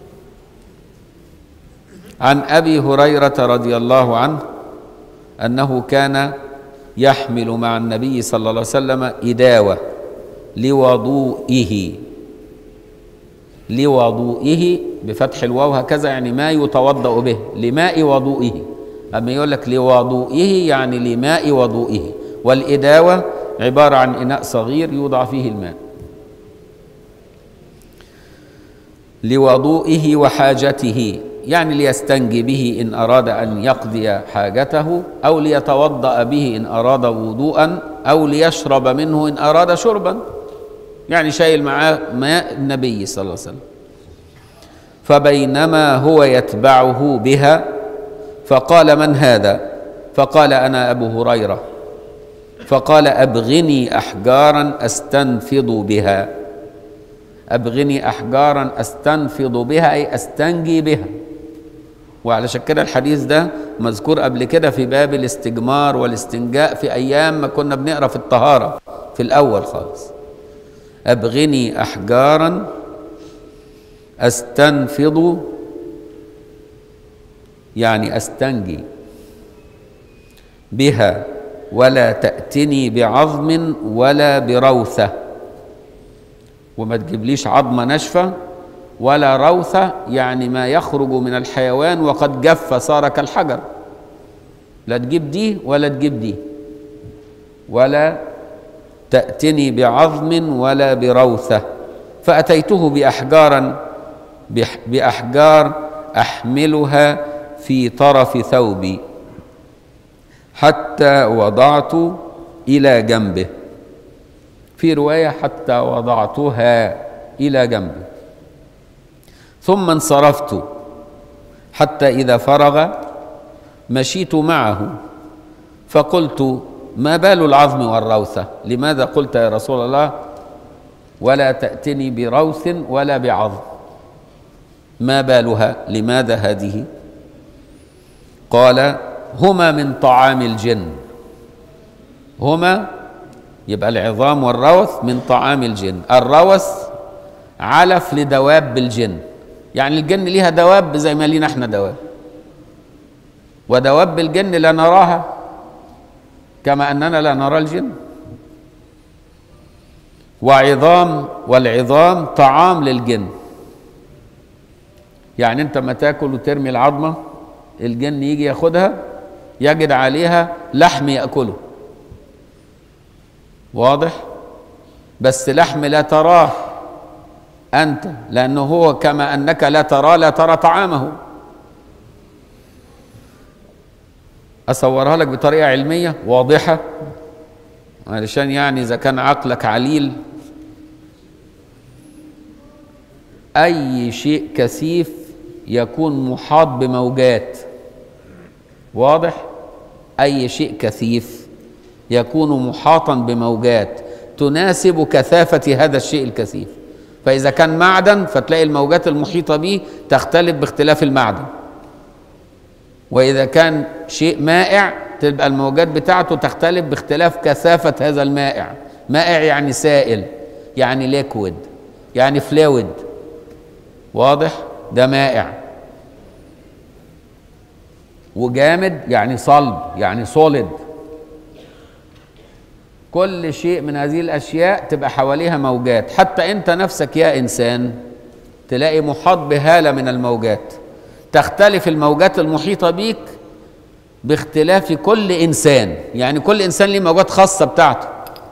عن أبي هريرة رضي الله عنه أنه كان يحمل مع النبي صلى الله عليه وسلم إداوة لوضوئه، لوضوئه بفتح الواو هكذا، يعني ما يتوضأ به، لماء وضوئه. أما يقول لك لوضوئه يعني لماء وضوئه، والإداوة عبارة عن إناء صغير يوضع فيه الماء. لوضوئه وحاجته، يعني ليستنجي به إن أراد أن يقضي حاجته، أو ليتوضأ به إن أراد وضوءا، أو ليشرب منه إن أراد شربا، يعني شايل معاه ماء النبي صلى الله عليه وسلم. فبينما هو يتبعه بها فقال: من هذا؟ فقال: أنا أبو هريرة. فقال: أبغني أحجارا أستنفض بها. أبغني أحجارا أستنفض بها أي أستنجي بها. وعلشان كده الحديث ده مذكور قبل كده في باب الاستجمار والاستنجاء في أيام ما كنا بنقرأ في الطهارة في الأول خالص. أبغني أحجارا أستنفض يعني أستنجي بها، ولا تأتني بعظم ولا بروثة. وما تجيبليش عظمة ناشفة ولا روثة، يعني ما يخرج من الحيوان وقد جف صار كالحجر. لا تجيب دي ولا تجيب دي. ولا تأتني بعظم ولا بروثة. فأتيته بأحجارا بأحجار أحملها في طرف ثوبي حتى وضعت إلى جنبه، في رواية حتى وضعتها إلى جنبه. ثم انصرفت حتى إذا فرغ مشيت معه، فقلت: ما بال العظم والروثة؟ لماذا قلت يا رسول الله ولا تأتني بروث ولا بعظم؟ ما بالها؟ لماذا هذه؟ قال: هما من طعام الجن. هما يبقى العظام والروث من طعام الجن. الروث علف لدواب الجن، يعني الجن ليها دواب زي ما لينا احنا دواب، ودواب الجن لا نراها كما أننا لا نرى الجن. وعظام والعظام طعام للجن، يعني انت ما تاكل وترمي العظمة الجن يجي ياخدها يجد عليها لحم يأكله، واضح؟ بس لحم لا تراه أنت، لأنه هو كما أنك لا ترى لا ترى طعامه. أصورها لك بطريقة علمية واضحة علشان يعني إذا كان عقلك عليل. أي شيء كثيف يكون محاط بموجات، واضح؟ أي شيء كثيف يكون محاطا بموجات تناسب كثافة هذا الشيء الكثيف. فإذا كان معدن فتلاقي الموجات المحيطة به تختلف باختلاف المعدن، وإذا كان شيء مائع تبقى الموجات بتاعته تختلف باختلاف كثافة هذا المائع. مائع يعني سائل، يعني ليكويد، يعني فلويد، واضح؟ ده مائع. وجامد يعني صلب، يعني سوليد. كل شيء من هذه الأشياء تبقى حواليها موجات. حتى أنت نفسك يا إنسان تلاقي محاط بهالة من الموجات، تختلف الموجات المحيطة بيك باختلاف كل إنسان، يعني كل إنسان له موجات خاصة بتاعته.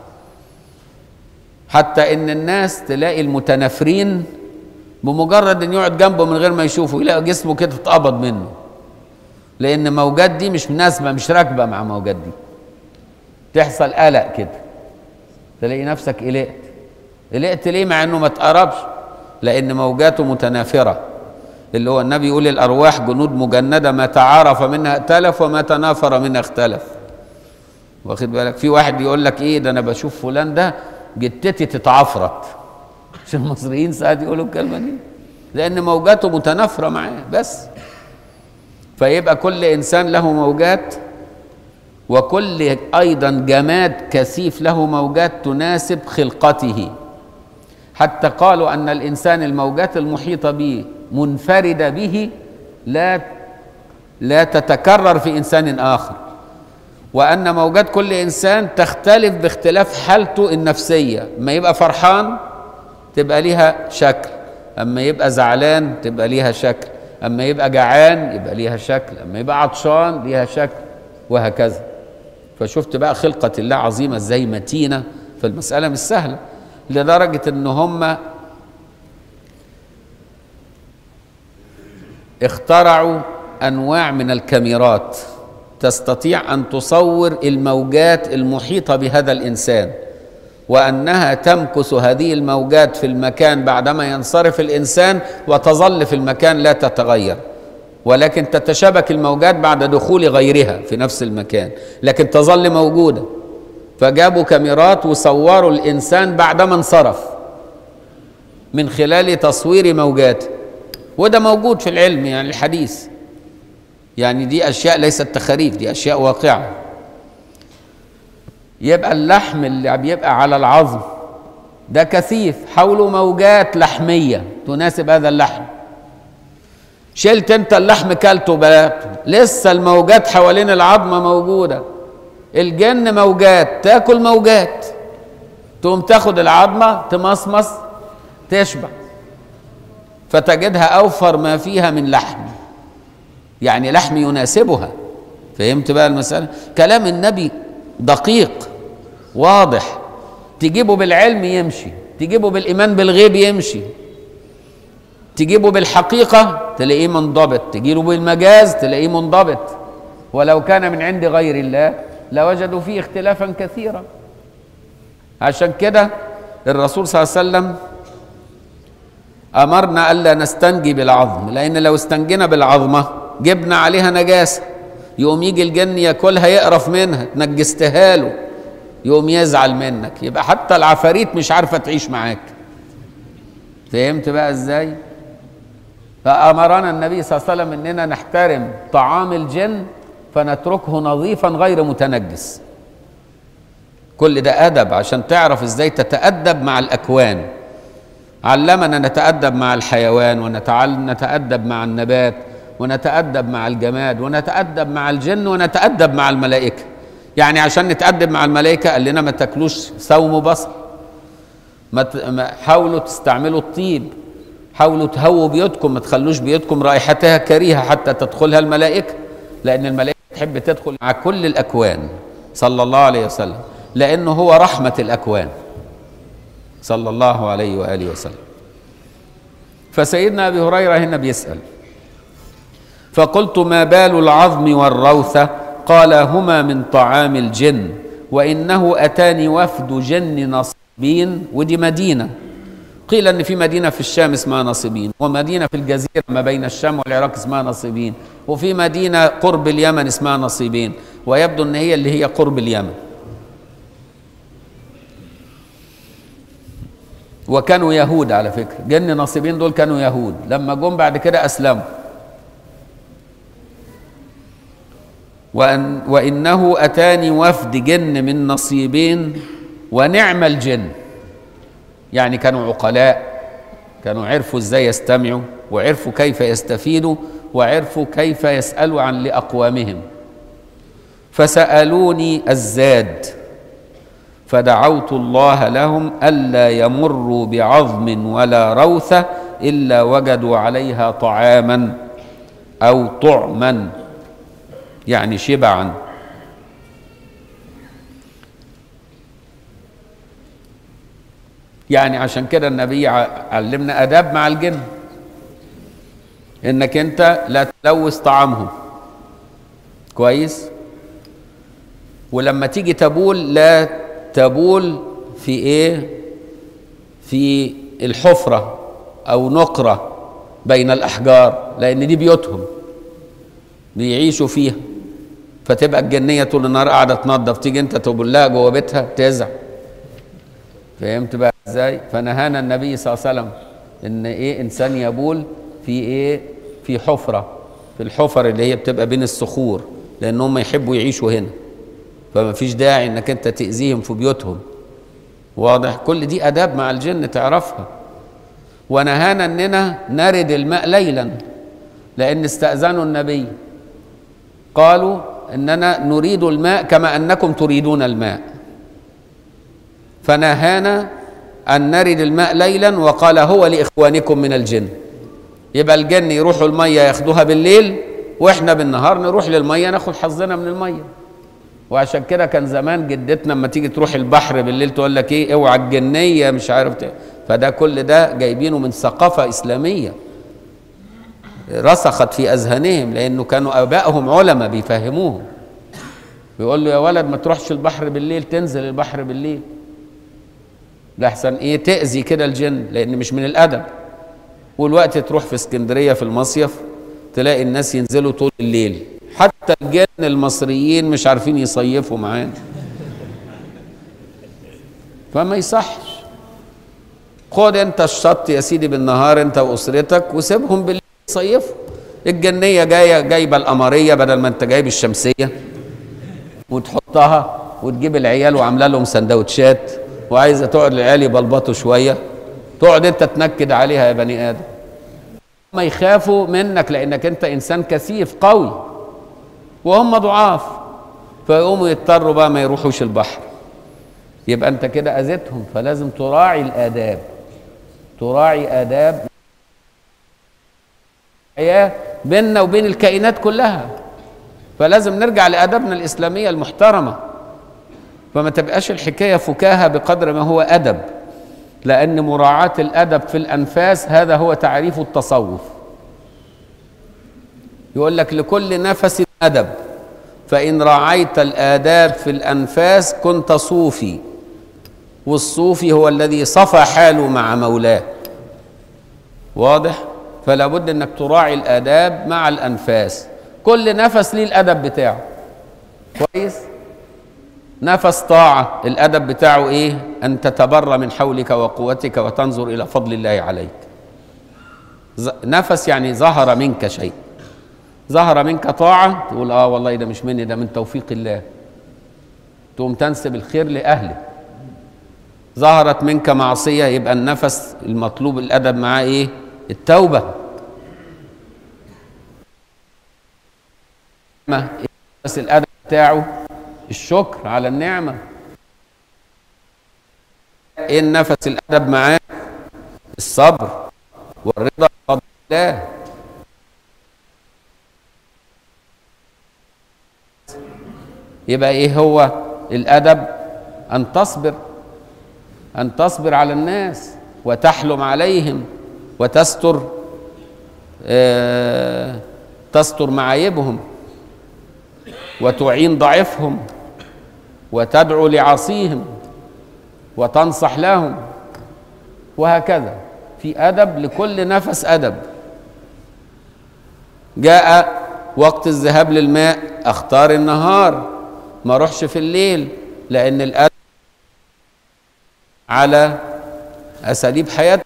حتى إن الناس تلاقي المتنافرين بمجرد إن يقعد جنبه من غير ما يشوفه يلاقي جسمه كده اتقبض منه، لأن موجات دي مش مناسبة، مش راكبة مع موجات دي، تحصل قلق كده، تلاقي نفسك قلقت. قلقت ليه مع إنه ما تقربش؟ لأن موجاته متنافرة، اللي هو النبي يقول الأرواح جنود مجندة ما تعارف منها ائتلف وما تنافر منها اختلف. واخد بالك؟ في واحد يقول لك إيه ده أنا بشوف فلان ده جتتي تتعفرت، مش المصريين ساعات يقولوا الكلمة دي؟ لأن موجاته متنافرة معاه بس. فيبقى كل إنسان له موجات، وكل أيضا جماد كثيف له موجات تناسب خلقته. حتى قالوا أن الإنسان الموجات المحيطة به منفردة به لا لا تتكرر في إنسان آخر، وأن موجات كل إنسان تختلف باختلاف حالته النفسية. أما يبقى فرحان تبقى ليها شكل، أما يبقى زعلان تبقى ليها شكل، أما يبقى جعان يبقى ليها شكل، أما يبقى عطشان ليها شكل، وهكذا. فشفت بقى خلقة الله عظيمة ازاي، متينة. فالمسألة مش سهلة، لدرجة ان هم اخترعوا أنواع من الكاميرات تستطيع أن تصور الموجات المحيطة بهذا الإنسان، وأنها تمكث هذه الموجات في المكان بعدما ينصرف الإنسان وتظل في المكان لا تتغير، ولكن تتشابك الموجات بعد دخول غيرها في نفس المكان، لكن تظل موجودة. فجابوا كاميرات وصوروا الإنسان بعدما انصرف من خلال تصوير موجات، وده موجود في العلم يعني الحديث. يعني دي أشياء ليست تخاريف، دي أشياء واقعة. يبقى اللحم اللي بيبقى على العظم ده كثيف، حوله موجات لحمية تناسب هذا اللحم. شلت انت اللحم كلته بلاته، لسه الموجات حوالين العظمة موجودة. الجن موجات، تاكل موجات، تقوم تاخد العظمة تمصمص تشبع، فتجدها أوفر ما فيها من لحم، يعني لحم يناسبها. فهمت بقى المسألة؟ كلام النبي دقيق واضح، تجيبه بالعلم يمشي، تجيبه بالإيمان بالغيب يمشي، تجيبه بالحقيقة تلاقيه منضبط، تجيبه بالمجاز تلاقيه منضبط. ولو كان من عند غير الله لوجدوا فيه اختلافا كثيرا. عشان كده الرسول صلى الله عليه وسلم أمرنا ألا نستنجي بالعظم، لأن لو استنجينا بالعظمة جبنا عليها نجاسة، يقوم يجي الجن ياكلها يقرف منها، تنجستها له يقوم يزعل منك، يبقى حتى العفاريت مش عارفة تعيش معاك. فهمت بقى ازاي؟ فأمرنا النبي صلى الله عليه وسلم اننا نحترم طعام الجن فنتركه نظيفا غير متنجس. كل ده أدب عشان تعرف ازاي تتأدب مع الأكوان. علمنا نتأدب مع الحيوان، ونتأدب مع النبات، ونتأدب مع الجماد، ونتأدب مع الجن، ونتأدب مع الملائكة. يعني عشان نتأدب مع الملائكة قال لنا ما تاكلوش ثوم وبصل، ما حاولوا تستعملوا الطيب، حاولوا تهووا بيوتكم، ما تخلوش بيوتكم رائحتها كريهة حتى تدخلها الملائكة، لأن الملائكة تحب تدخل مع كل الأكوان صلى الله عليه وسلم، لأنه هو رحمة الأكوان صلى الله عليه وآله وسلم. فسيدنا أبي هريرة هنا بيسأل، فقلت ما بال العظم والروثة؟ قال هما من طعام الجن، وإنه أتاني وفد جن نصيبين. ودي مدينة، قيل أن في مدينة في الشام اسمها نصيبين، ومدينة في الجزيرة ما بين الشام والعراق اسمها نصيبين، وفي مدينة قرب اليمن اسمها نصيبين، ويبدو أن هي اللي هي قرب اليمن. وكانوا يهود على فكرة، جن نصيبين دول كانوا يهود، لما جم بعد كده أسلموا. وأن وإنه أتاني وفد جن من نصيبين ونعم الجن، يعني كانوا عقلاء، كانوا عرفوا ازاي يستمعوا، وعرفوا كيف يستفيدوا، وعرفوا كيف يسألوا عن لأقوامهم. فسألوني الزاد، فدعوت الله لهم ألا يمروا بعظم ولا روثة إلا وجدوا عليها طعاما أو طعما، يعني شبعا. يعني عشان كده النبي علمنا آداب مع الجن، إنك أنت لا تلوث طعامهم كويس، ولما تيجي تبول لا تبول في إيه؟ في الحفرة أو نقرة بين الأحجار، لأن دي بيوتهم بيعيشوا فيها، فتبقى الجنية طول النهار قاعدة تنظف، تيجي أنت تبول لها جوه بيتها تزعل. فهمت بقى ازاي؟ فنهانا النبي صلى الله عليه وسلم ان ايه انسان يبول في ايه؟ في حفره، في الحفر اللي هي بتبقى بين الصخور، لان هم يحبوا يعيشوا هنا، فما فيش داعي انك انت تاذيهم في بيوتهم. واضح؟ كل دي اداب مع الجن تعرفها. ونهانا اننا نرد الماء ليلا، لان استاذنوا النبي قالوا اننا نريد الماء كما انكم تريدون الماء، فنهانا أن نرد الماء ليلا، وقال هو لإخوانكم من الجن. يبقى الجن يروحوا المية ياخدوها بالليل، وإحنا بالنهار نروح للمية ناخد حظنا من المية. وعشان كده كان زمان جدتنا لما تيجي تروح البحر بالليل تقول لك إيه؟ اوعى الجنية مش عارف. فده كل ده جايبينه من ثقافة إسلامية، رسخت في أذهانهم، لأنه كانوا آبائهم علماء بيفهموهم. بيقول له يا ولد ما تروحش البحر بالليل، تنزل البحر بالليل لحسن ايه تأذي كده الجن، لأن مش من الأدب. والوقت تروح في اسكندرية في المصيف تلاقي الناس ينزلوا طول الليل، حتى الجن المصريين مش عارفين يصيفوا معانا، فما يصحش. خد انت الشط يا سيدي بالنهار انت واسرتك، وسيبهم بالليل يصيفوا. الجنيه جايه جايبه القمريه بدل ما انت جايب الشمسيه، وتحطها وتجيب العيال وعامله لهم سندوتشات، وعايزه تقعد العيال يبلبطوا شويه، تقعد انت تنكد عليها يا بني ادم. ما يخافوا منك لانك انت انسان كثيف قوي، وهم ضعاف، فيقوموا يضطروا بقى ما يروحوش البحر. يبقى انت كده اذيتهم. فلازم تراعي الاداب، تراعي آداب الحياة بيننا وبين الكائنات كلها. فلازم نرجع لآدابنا الإسلامية المحترمة، فما تبقاش الحكاية فكاهة بقدر ما هو أدب، لأن مراعاة الأدب في الأنفاس هذا هو تعريف التصوف. يقول لك لكل نفس أدب، فإن راعيت الآداب في الأنفاس كنت صوفي، والصوفي هو الذي صفى حاله مع مولاه. واضح؟ فلا بد انك تراعي الآداب مع الأنفاس، كل نفس ليه الأدب بتاعه. كويس؟ نفس طاعة الأدب بتاعه ايه؟ أن تتبرى من حولك وقوتك وتنظر إلى فضل الله عليك. نفس يعني ظهر منك شيء، ظهر منك طاعة تقول اه والله ده مش مني، ده من توفيق الله، تقوم تنسب الخير لأهله. ظهرت منك معصية يبقى النفس المطلوب الأدب معاه ايه؟ التوبة. النفس الأدب بتاعه الشكر على النعمة. ايه النفس الأدب معاه؟ الصبر والرضا بفضل الله. يبقى ايه هو الأدب؟ أن تصبر، أن تصبر على الناس وتحلم عليهم وتستر آه تستر معايبهم وتعين ضعفهم وتدعو لعصيهم وتنصح لهم، وهكذا. في أدب لكل نفس أدب. جاء وقت الذهاب للماء أختار النهار، ما اروحش في الليل، لأن الأدب على أساليب حياة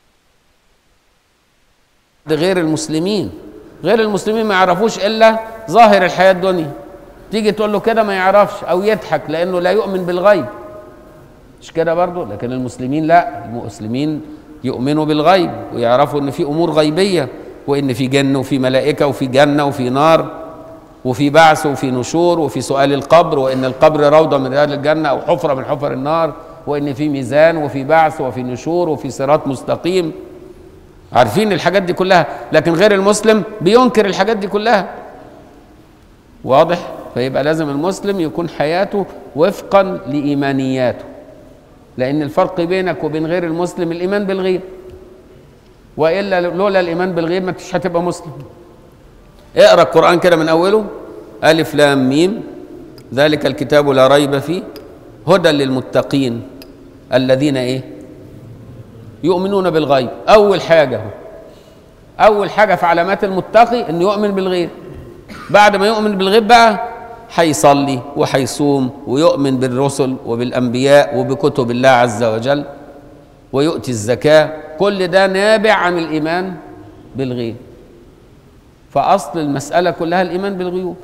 غير المسلمين. غير المسلمين ما يعرفوش إلا ظاهر الحياة الدنيا، تيجي تقول له كده ما يعرفش أو يضحك لأنه لا يؤمن بالغيب، مش كده برضه؟ لكن المسلمين لا، المسلمين يؤمنوا بالغيب ويعرفوا إن في أمور غيبية، وإن في جن وفي ملائكة وفي جنة وفي نار وفي بعث وفي نشور وفي سؤال القبر، وإن القبر روضة من رياض الجنة أو حفرة من حفر النار، وإن في ميزان وفي بعث وفي نشور وفي صراط مستقيم. عارفين الحاجات دي كلها، لكن غير المسلم بينكر الحاجات دي كلها. واضح؟ فيبقى لازم المسلم يكون حياته وفقا لإيمانياته، لأن الفرق بينك وبين غير المسلم الإيمان بالغيب، وإلا لولا الإيمان بالغيب ما انتش هتبقى مسلم. اقرأ القرآن كده من أوله، ألف لام ميم ذلك الكتاب لا ريب فيه هدى للمتقين الذين ايه؟ يؤمنون بالغيب. أول حاجة أول حاجة في علامات المتقي إنه يؤمن بالغيب. بعد ما يؤمن بالغيب بقى هيصلي وهيصوم ويؤمن بالرسل وبالأنبياء وبكتب الله عز وجل ويؤتي الزكاة. كل ده نابع عن الإيمان بالغيب. فأصل المسألة كلها الإيمان بالغيوب.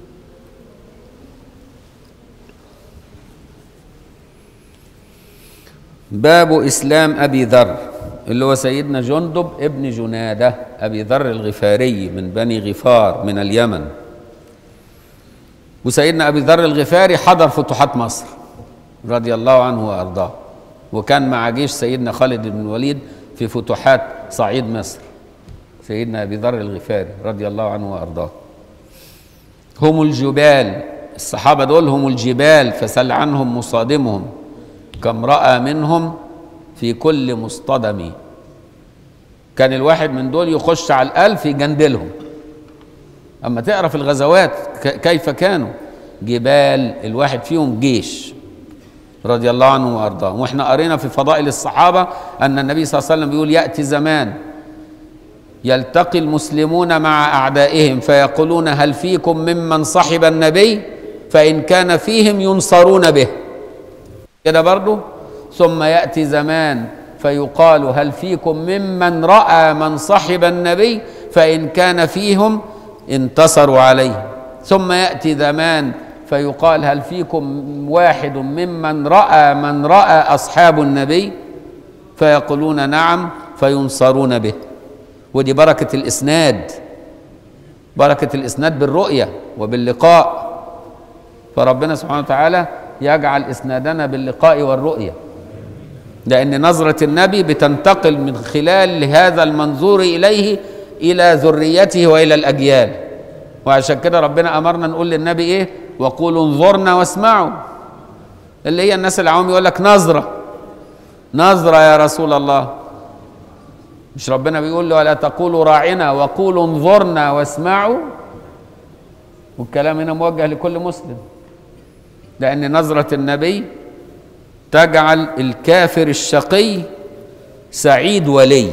باب إسلام أبي ذر اللي هو سيدنا جندب ابن جنادة أبي ذر الغفاري من بني غفار من اليمن. وسيدنا أبي ذر الغفاري حضر فتوحات مصر رضي الله عنه وأرضاه، وكان مع جيش سيدنا خالد بن الوليد في فتوحات صعيد مصر. سيدنا أبي ذر الغفاري رضي الله عنه وأرضاه. هم الجبال، الصحابة دول هم الجبال، فسل عنهم مصادمهم كم رأى منهم في كل مصطدم. كان الواحد من دول يخش على الألف يجندلهم. أما تقرأ في الغزوات كيف كانوا جبال، الواحد فيهم جيش رضي الله عنه وأرضاه. وإحنا قرينا في فضائل الصحابة أن النبي صلى الله عليه وسلم بيقول يأتي زمان يلتقي المسلمون مع أعدائهم فيقولون هل فيكم ممن صحب النبي، فإن كان فيهم ينصرون به كده برضو. ثم يأتي زمان فيقال هل فيكم ممن رأى من صحب النبي، فإن كان فيهم انتصروا عليه. ثم يأتي زمان فيقال هل فيكم واحد ممن رأى من رأى أصحاب النبي، فيقولون نعم فينصرون به. ودي بركة الإسناد، بركة الإسناد بالرؤية وباللقاء. فربنا سبحانه وتعالى يجعل إسنادنا باللقاء والرؤية، لأن نظرة النبي بتنتقل من خلال هذا المنظور إليه إلى ذريته وإلى الأجيال. وعشان كده ربنا أمرنا نقول للنبي إيه؟ وقولوا انظرنا واسمعوا، اللي هي الناس العوام يقول لك نظرة نظرة يا رسول الله. مش ربنا بيقول له ولا تقولوا راعنا وقولوا انظرنا واسمعوا؟ والكلام هنا موجه لكل مسلم، لأن نظرة النبي تجعل الكافر الشقي سعيد ولي،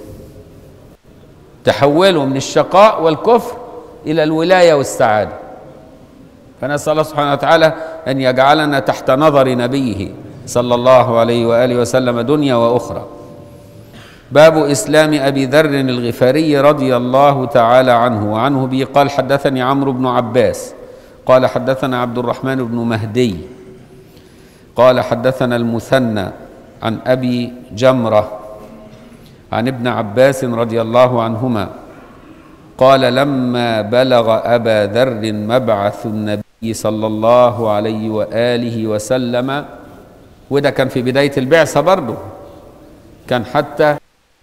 تحوله من الشقاء والكفر إلى الولاية والسعادة. فنسأل الله سبحانه وتعالى أن يجعلنا تحت نظر نبيه صلى الله عليه وآله وسلم دنيا وأخرى. باب إسلام أبي ذر الغفاري رضي الله تعالى عنه. وعنه به قال حدثني عمرو بن عباس قال حدثنا عبد الرحمن بن مهدي قال حدثنا المثنى عن أبي جمرة عن ابن عباس رضي الله عنهما قال لما بلغ أبا ذر مبعث النبي صلى الله عليه وآله وسلم، وده كان في بداية البعثة برضه، كان حتى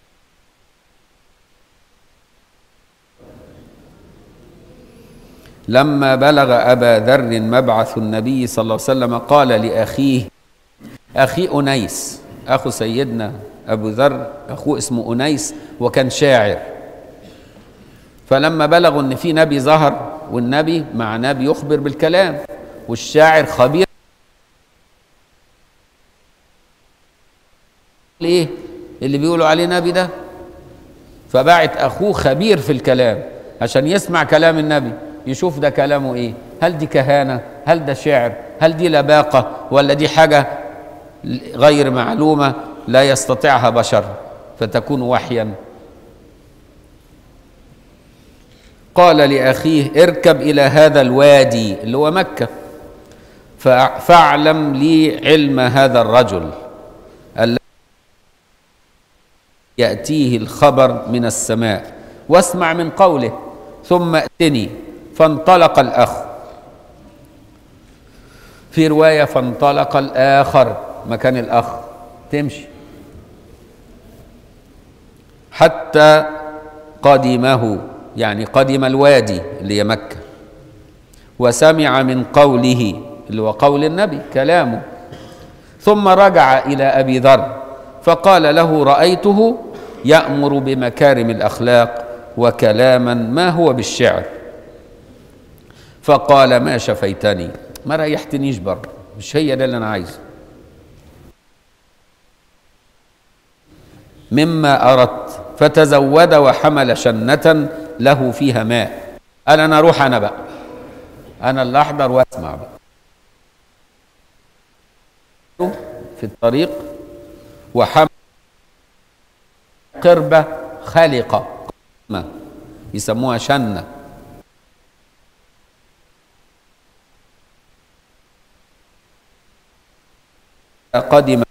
لما بلغ أبا ذر مبعث النبي صلى الله عليه وسلم قال لأخيه، أخي أنيس، أخو سيدنا أبو ذر أخوه اسمه أنيس وكان شاعر. فلما بلغوا أن في نبي ظهر، والنبي مع نبي يخبر بالكلام والشاعر خبير ايه اللي بيقولوا عليه نبي ده، فبعت أخوه خبير في الكلام عشان يسمع كلام النبي يشوف ده كلامه ايه، هل دي كهانة، هل ده شعر، هل دي لباقة، ولا دي حاجة غير معلومة لا يستطيعها بشر فتكون وحيا. قال لأخيه اركب إلى هذا الوادي اللي هو مكة فاعلم لي علم هذا الرجل الذي يأتيه الخبر من السماء واسمع من قوله ثم ائتني. فانطلق الأخ، في رواية فانطلق الآخر مكان الأخ تمشي، حتى قدمه، يعني قدم الوادي اللي هي مكة، وسمع من قوله اللي هو قول النبي كلامه، ثم رجع إلى أبي ذر فقال له رأيته يأمر بمكارم الأخلاق وكلاما ما هو بالشعر، فقال ما شفيتني، ما ريحتنيش برضه، مش هي ده اللي أنا عايزه، مما أردت. فتزود وحمل شنة له فيها ماء. قال أنا أروح أنا بقى، أنا اللي أحضر وأسمع بقى. في الطريق وحمل قربة خلقة يسموها شنة، قدم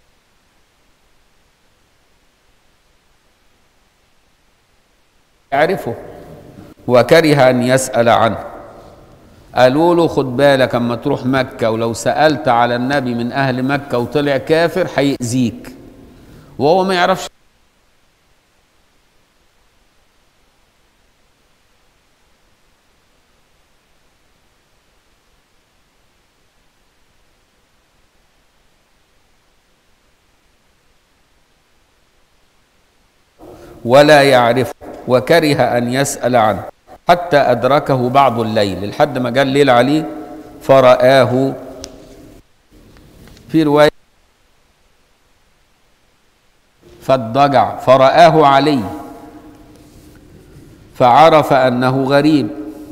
يعرفه وكره أن يسأل عنه. قالوا له خد بالك اما تروح مكة ولو سألت على النبي من أهل مكة وطلع كافر هيأذيك، وهو ما يعرفش. ولا يعرفه، وكره أن يسأل عنه حتى أدركه بعض الليل، لحد ما جاء الليل عليه فرآه. في رواية فاضطجع فرآه علي فعرف أنه غريب،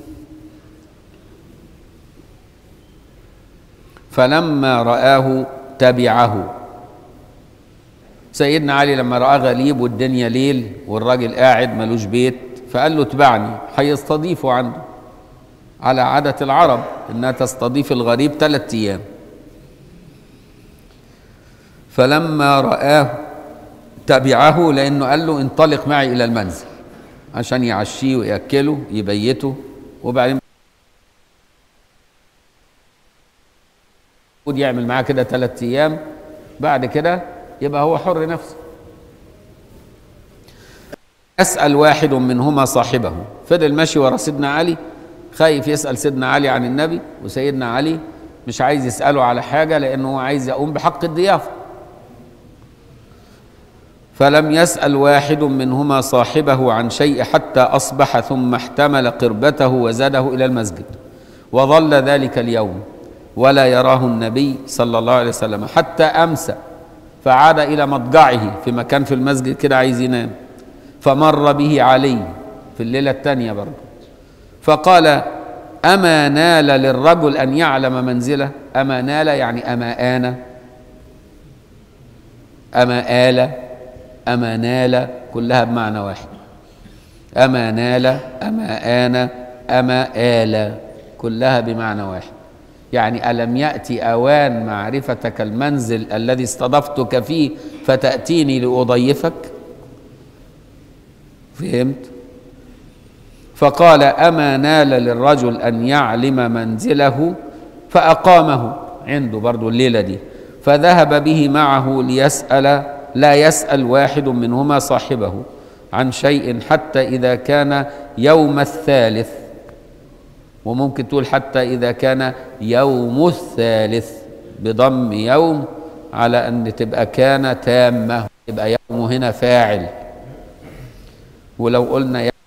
فلما رآه تبعه. سيدنا علي لما رآه غريب والدنيا ليل والراجل قاعد ملوش بيت، فقال له اتبعني، هيستضيفه عنده على عادة العرب انها تستضيف الغريب ثلاث ايام. فلما رآه تبعه، لانه قال له انطلق معي الى المنزل عشان يعشيه ويأكله يبيته، وبعدين يعمل معاه كده ثلاث ايام، بعد كده يبقى هو حر نفسه. يسأل واحد منهما صاحبه، فضل ماشي ورا سيدنا علي خايف يسأل سيدنا علي عن النبي، وسيدنا علي مش عايز يسأله على حاجة لأنه هو عايز يقوم بحق الضيافة. فلم يسأل واحد منهما صاحبه عن شيء حتى أصبح، ثم احتمل قربته وزاده إلى المسجد، وظل ذلك اليوم ولا يراه النبي صلى الله عليه وسلم حتى أمسى، فعاد إلى مضجعه في مكان في المسجد كده عايز ينام، فمر به علي في الليلة الثانية برضه، فقال أما نال للرجل أن يعلم منزله؟ أما نال يعني أما آن، أما آل، أما نال، كلها بمعنى واحد. أما نال، أما آن، أما آل، كلها بمعنى واحد. يعني ألم يأتي أوان معرفتك المنزل الذي استضفتك فيه فتأتيني لأضيفك؟ فهمت؟ فقال أما نال للرجل أن يعلم منزله؟ فأقامه عنده برضو الليلة دي، فذهب به معه ليسأل، لا يسأل واحد منهما صاحبه عن شيء حتى إذا كان يوم الثالث، وممكن تقول حتى إذا كان يوم الثالث بضم يوم على أن تبقى كان تامة، يبقى يوم هنا فاعل. ولو قلنا يوم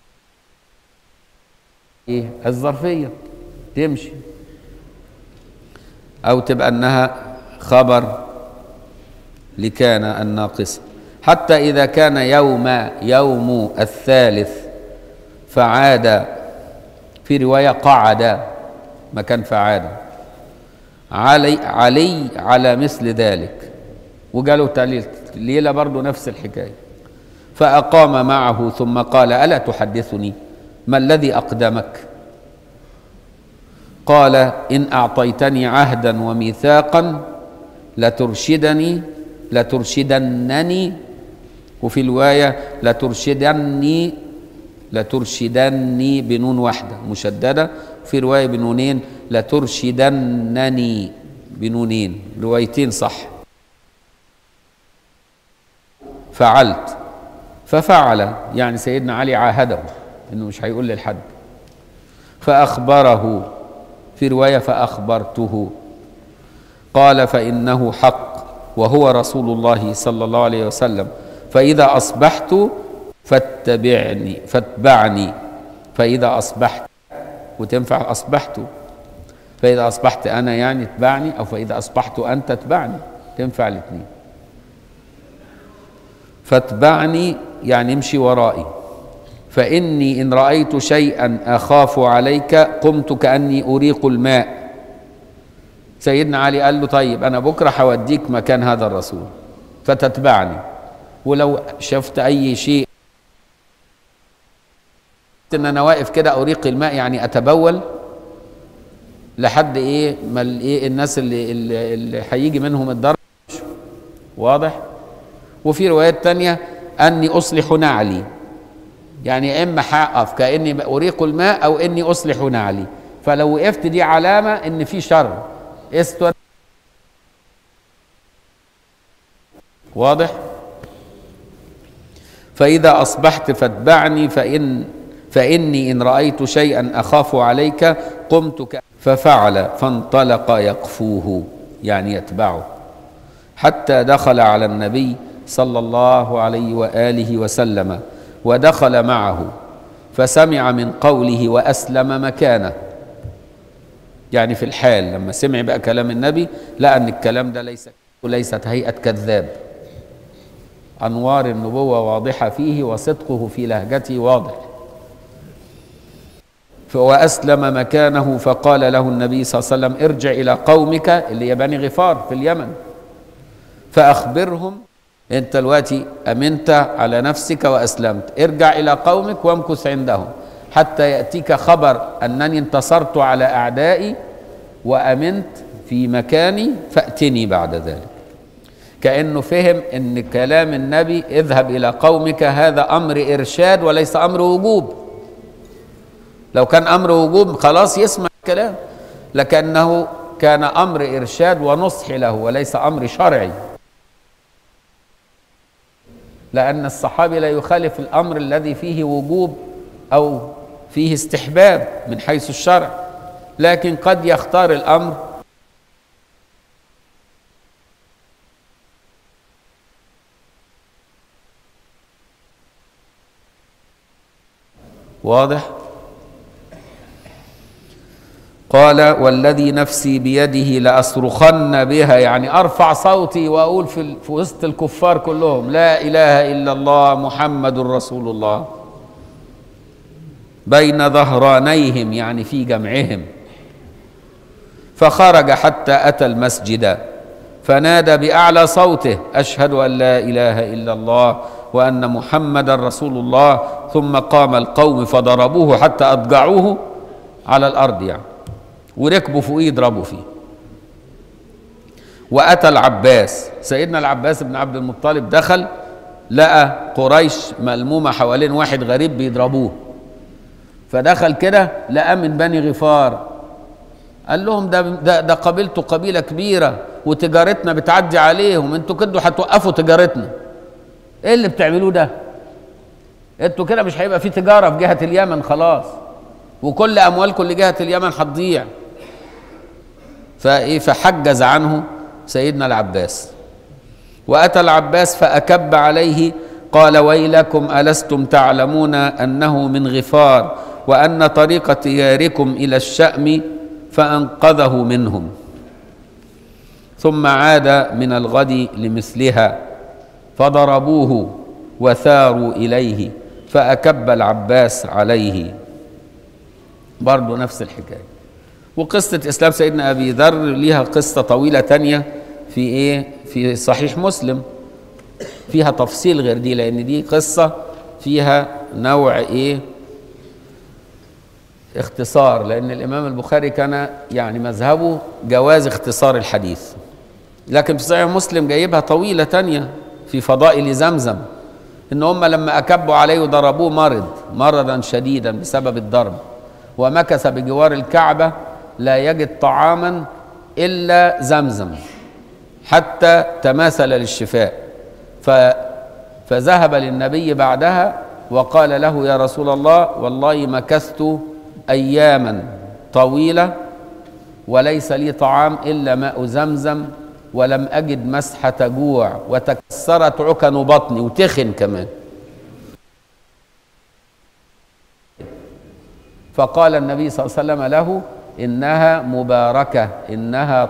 إيه الظرفية تمشي، أو تبقى أنها خبر لكان الناقصة. حتى إذا كان يوم يوم الثالث فعاد، في رواية قعد مكان فعاد، علي علي على مثل ذلك، وقالوا تالي ليلة برضو نفس الحكاية. فأقام معه ثم قال ألا تحدثني ما الذي أقدمك؟ قال إن أعطيتني عهدا وميثاقا لترشدني لترشدنني، وفي الرواية لترشدني لترشدني بنون واحدة مشددة، في رواية بنونين لترشدنني بنونين، روايتين صح. فعلت، ففعل يعني سيدنا علي عاهده انه مش هيقول للحد. فأخبره، في رواية فأخبرته. قال فإنه حق وهو رسول الله صلى الله عليه وسلم، فإذا أصبحت فاتبعني فاتبعني فإذا أصبحت، وتنفع أصبحت، فإذا أصبحت أنا يعني اتبعني، أو فإذا أصبحت أنت اتبعني، تنفع الاثنين. فاتبعني يعني امشي ورائي، فإني إن رأيت شيئا أخاف عليك قمت كأني أريق الماء. سيدنا علي قال له طيب أنا بكرة هوديك مكان هذا الرسول فتتبعني، ولو شفت أي شيء إن أنا واقف كده أريق الماء يعني أتبول لحد إيه ما إيه الناس اللي اللي هيجي منهم الضرب، واضح؟ وفي روايات تانية أني أصلح نعلي، يعني إما هقف كأني أريق الماء أو إني أصلح نعلي، فلو وقفت دي علامة إن في شر، استر، واضح؟ فإذا أصبحت فاتبعني، فإن فإني إن رأيت شيئا أخاف عليك قمت ك... ففعل، فانطلق يقفوه يعني يتبعه، حتى دخل على النبي صلى الله عليه وآله وسلم ودخل معه فسمع من قوله وأسلم مكانه، يعني في الحال لما سمع بقى كلام النبي لقى أن الكلام ده ليس وليست هيئة كذاب، أنوار النبوة واضحة فيه وصدقه في لهجته واضح. وأسلم مكانه فقال له النبي صلى الله عليه وسلم ارجع إلى قومك اللي هي بني غفار في اليمن فأخبرهم أنت دلوقتي أمنت على نفسك وأسلمت، ارجع إلى قومك وامكث عندهم حتى يأتيك خبر أنني انتصرت على أعدائي وأمنت في مكاني فأتني بعد ذلك. كأنه فهم أن كلام النبي اذهب إلى قومك هذا أمر إرشاد وليس أمر وجوب. لو كان أمر وجوب خلاص يسمع الكلام، لكنه كان أمر إرشاد ونصح له وليس أمر شرعي، لأن الصحابي لا يخالف الأمر الذي فيه وجوب أو فيه استحباب من حيث الشرع، لكن قد يختار الأمر واضح. قال والذي نفسي بيده لأصرخن بها، يعني أرفع صوتي وأقول في, في وسط الكفار كلهم لا إله إلا الله محمد رسول الله بين ظهرانيهم، يعني في جمعهم. فخرج حتى أتى المسجد فنادى بأعلى صوته أشهد أن لا إله إلا الله وأن محمد رسول الله، ثم قام القوم فضربوه حتى أضجعوه على الأرض، يعني وركبوا فوقيه يضربوا فيه. وأتى العباس، سيدنا العباس بن عبد المطلب دخل لقى قريش ملمومة حوالين واحد غريب بيضربوه، فدخل كده لقى من بني غفار، قال لهم ده ده, ده قبيلته قبيلة كبيرة وتجارتنا بتعدي عليهم، انتوا كده هتوقفوا تجارتنا، ايه اللي بتعملوه ده؟ انتوا كده مش هيبقى في تجارة في جهة اليمن خلاص، وكل أموالكم لجهة اليمن هتضيع. فإيه فحجز عنه سيدنا العباس. وأتى العباس فأكب عليه قال ويلكم ألستم تعلمون أنه من غفار وأن طريق تياركم إلى الشأم، فأنقذه منهم. ثم عاد من الغد لمثلها فضربوه وثاروا إليه فأكب العباس عليه، برضو نفس الحكاية. وقصة إسلام سيدنا أبي ذر ليها قصة طويلة تانية في إيه؟ في صحيح مسلم فيها تفصيل غير دي، لأن دي قصة فيها نوع إيه؟ اختصار، لأن الإمام البخاري كان يعني مذهبه جواز اختصار الحديث، لكن في صحيح مسلم جايبها طويلة تانية في فضائل زمزم، إن هم لما أكبوا عليه وضربوه مرض مرضا شديدا بسبب الضرب، ومكث بجوار الكعبة لا يجد طعاما إلا زمزم حتى تماثل للشفاء، فذهب للنبي بعدها وقال له يا رسول الله والله مكثت أياما طويلة وليس لي طعام إلا ماء زمزم ولم أجد مسحة جوع وتكسرت عكن بطني وتخن كمان. فقال النبي صلى الله عليه وسلم له إنها مباركة إنها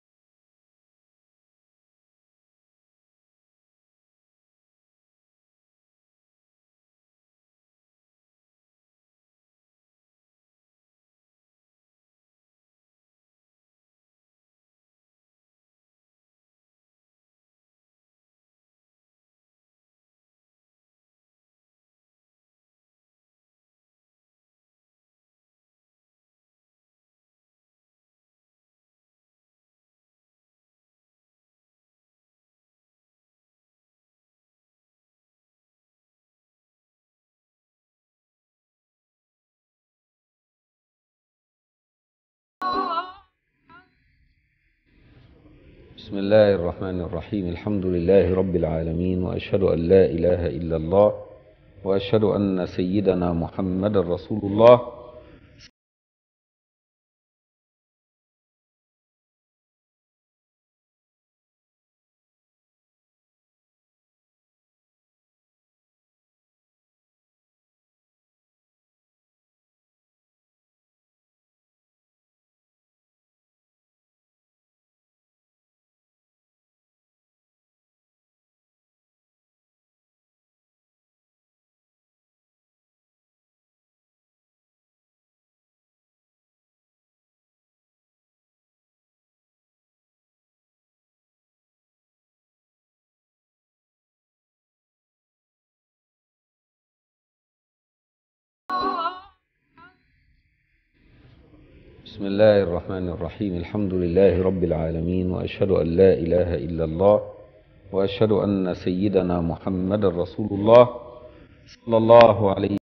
بسم الله الرحمن الرحيم. الحمد لله رب العالمين، وأشهد أن لا إله إلا الله، وأشهد أن سيدنا محمد رسول الله بسم الله الرحمن الرحيم. الحمد لله رب العالمين، وأشهد أن لا إله إلا الله، وأشهد أن سيدنا محمد رسول الله صلى الله عليه